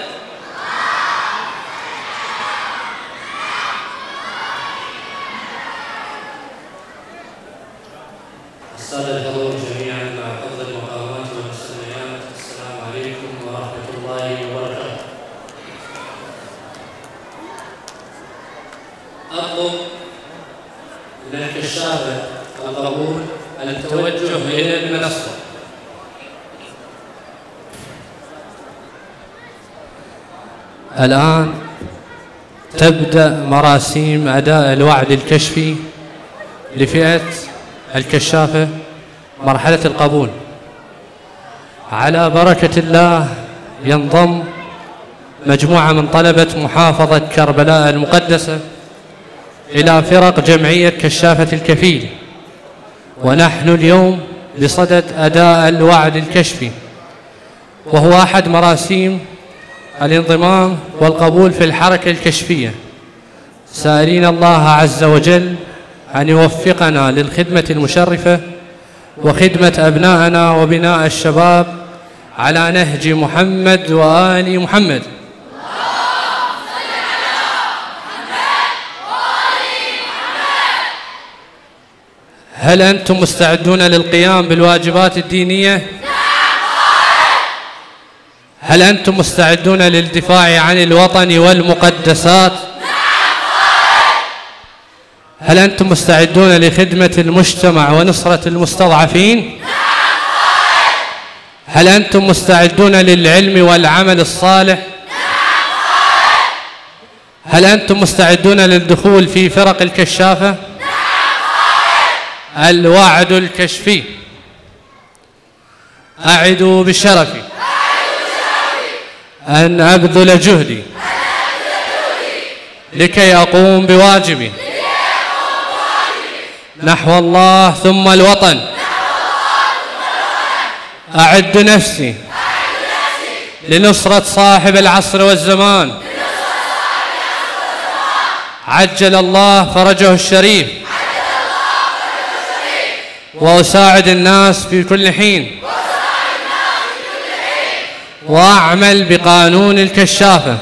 السادة الحضور جميعا مع حفظ المقامات والمستمعات، السلام عليكم ورحمة الله وبركاته. أطلب من الكشافة القبول التوجه إلى المنصة. الآن تبدأ مراسيم أداء الوعد الكشفي لفئة الكشافة مرحلة القبول. على بركة الله ينضم مجموعة من طلبة محافظة كربلاء المقدسة إلى فرق جمعية كشافة الكفيل، ونحن اليوم بصدد أداء الوعد الكشفي، وهو أحد مراسيم الانضمام والقبول في الحركة الكشفية، سائلين الله عز وجل أن يوفقنا للخدمة المشرفة وخدمة أبنائنا وبناء الشباب على نهج محمد وآل محمد. هل أنتم مستعدون للقيام بالواجبات الدينية؟ هل أنتم مستعدون للدفاع عن الوطن والمقدسات؟ هل أنتم مستعدون لخدمة المجتمع ونصرة المستضعفين؟ هل أنتم مستعدون للعلم والعمل الصالح؟ هل أنتم مستعدون للدخول في فرق الكشافة؟ الوعد الكشفي. أعد بشرفي أن أبذل جهدي لكي أقوم بواجبي نحو الله ثم الوطن. أعد نفسي لنصرة صاحب العصر والزمان، عجل الله فرجه الشريف، وأساعد الناس في كل حين، وأعمل بقانون الكشافة.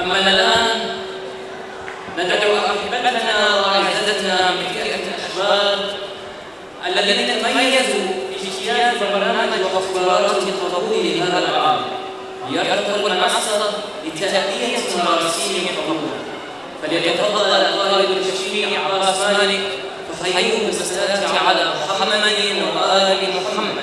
أما الآن ندعو أحبتنا وأعزتنا من فئة الأشباب الذين تميزوا باجتياز برنامج واختبارات القبول لهذا العام ليرتقوا المعسكر لتأدية مراسيم القبول. فليتفضل القائد الكشفي عباس مالك فحيوه بالصلاة على محمد وآل محمد.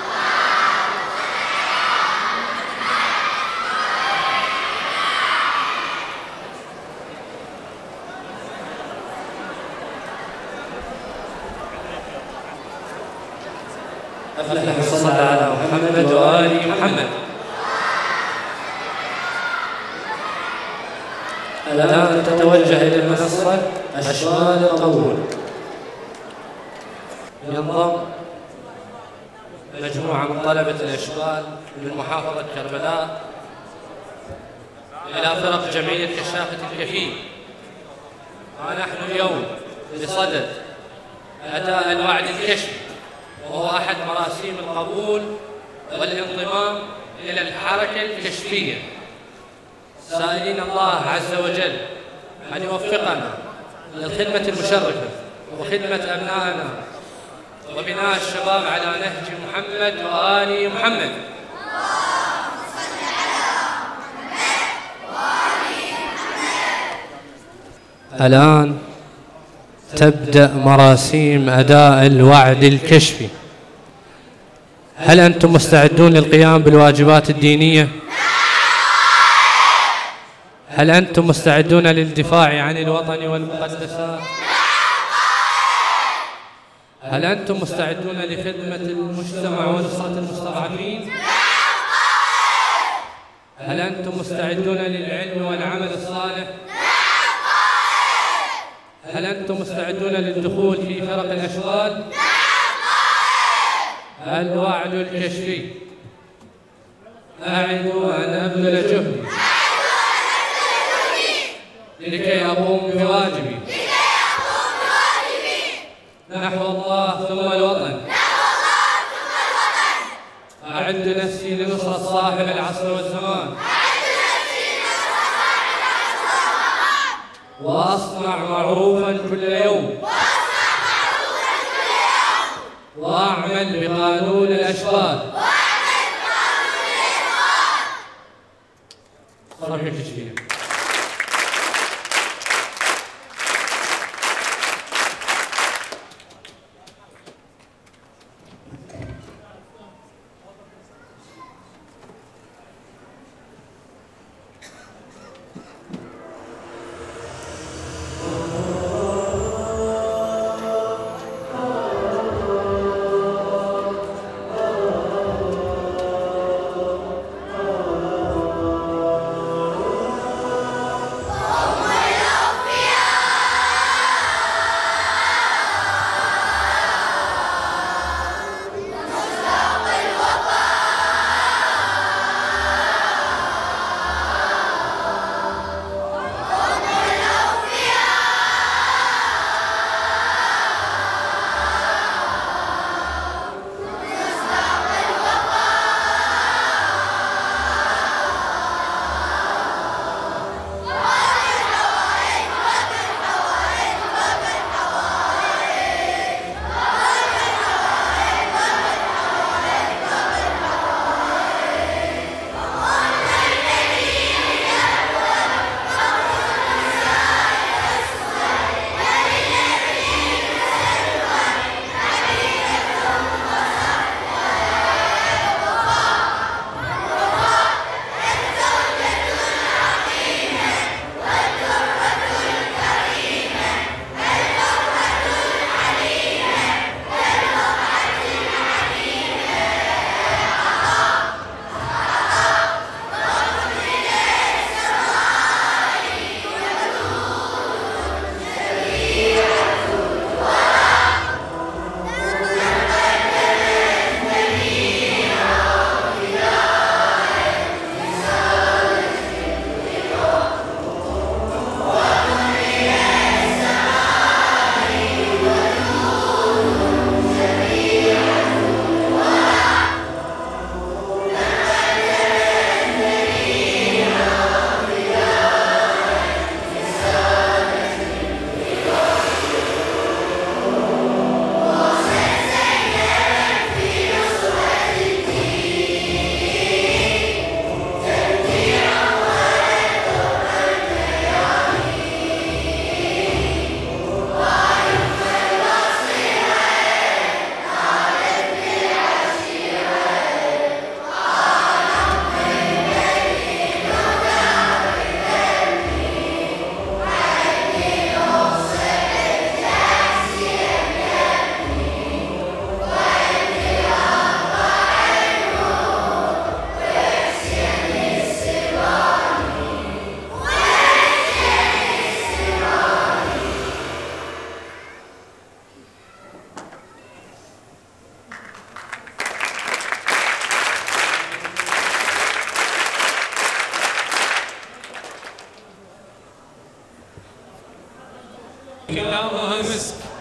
أفلح من صلى على محمد وآل محمد. الآن تتوجه إلى المنصة أشغال القبول. ينضم مجموعة من طلبة الأشغال من محافظة كربلاء إلى فرق جمعية كشافة الكفيل. ونحن اليوم بصدد أداء الوعد الكشفي، وهو أحد مراسيم القبول والانضمام إلى الحركة الكشفية، سائلين الله عز وجل أن يوفقنا للخدمة المشرفة وخدمة أبنائنا وبناء الشباب على نهج محمد وآل محمد. الآن تبدأ مراسيم أداء الوعد الكشفي. هل أنتم مستعدون للقيام بالواجبات الدينية؟ هل أنتم مستعدون للدفاع عن الوطن والمقدسات؟ هل أنتم مستعدون لخدمة المجتمع ونصرة المستضعفين؟ هل أنتم مستعدون للعلم والعمل الصالح؟ هل أنتم مستعدون للدخول في فرق الأشغال؟ الوعد الكشفي. أعد أن أبذل جهدي لكي أقوم بواجبي نحو الله ثم الوطن. أعد نفسي لنصرة صاحب العصر والزمان، وأصنع معروفا كل يوم، وأعمل بقانون الأشغال. صرف التشكيل.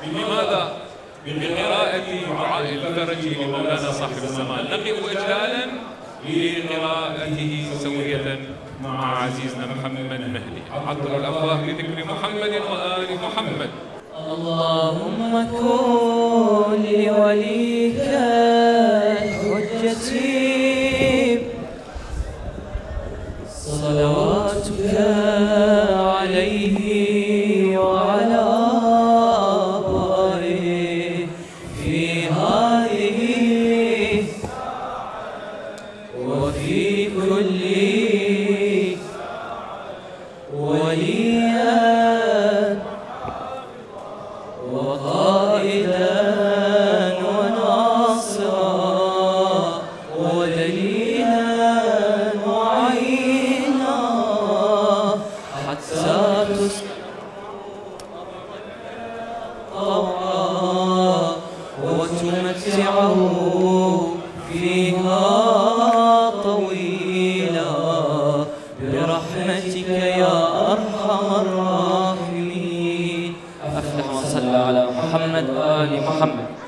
لماذا؟ بقراءة دعاء الفرج لمولانا صاحب الزمان، نقف إجلالا لقراءته سوية مع عزيزنا محمد مهدي. عطروا الأفواه بذكر محمد وآل محمد. اللهم كن لوليك حجتي صلواتك عليه وعلى آبائه في هذه وفي كل وليا وقائدا وناصرا ودليلا وعينا حتى تسقى وتمتعه فيها طويلا برحمتك يا أرحم الراحمين. أفلح وصلى على محمد وآل محمد.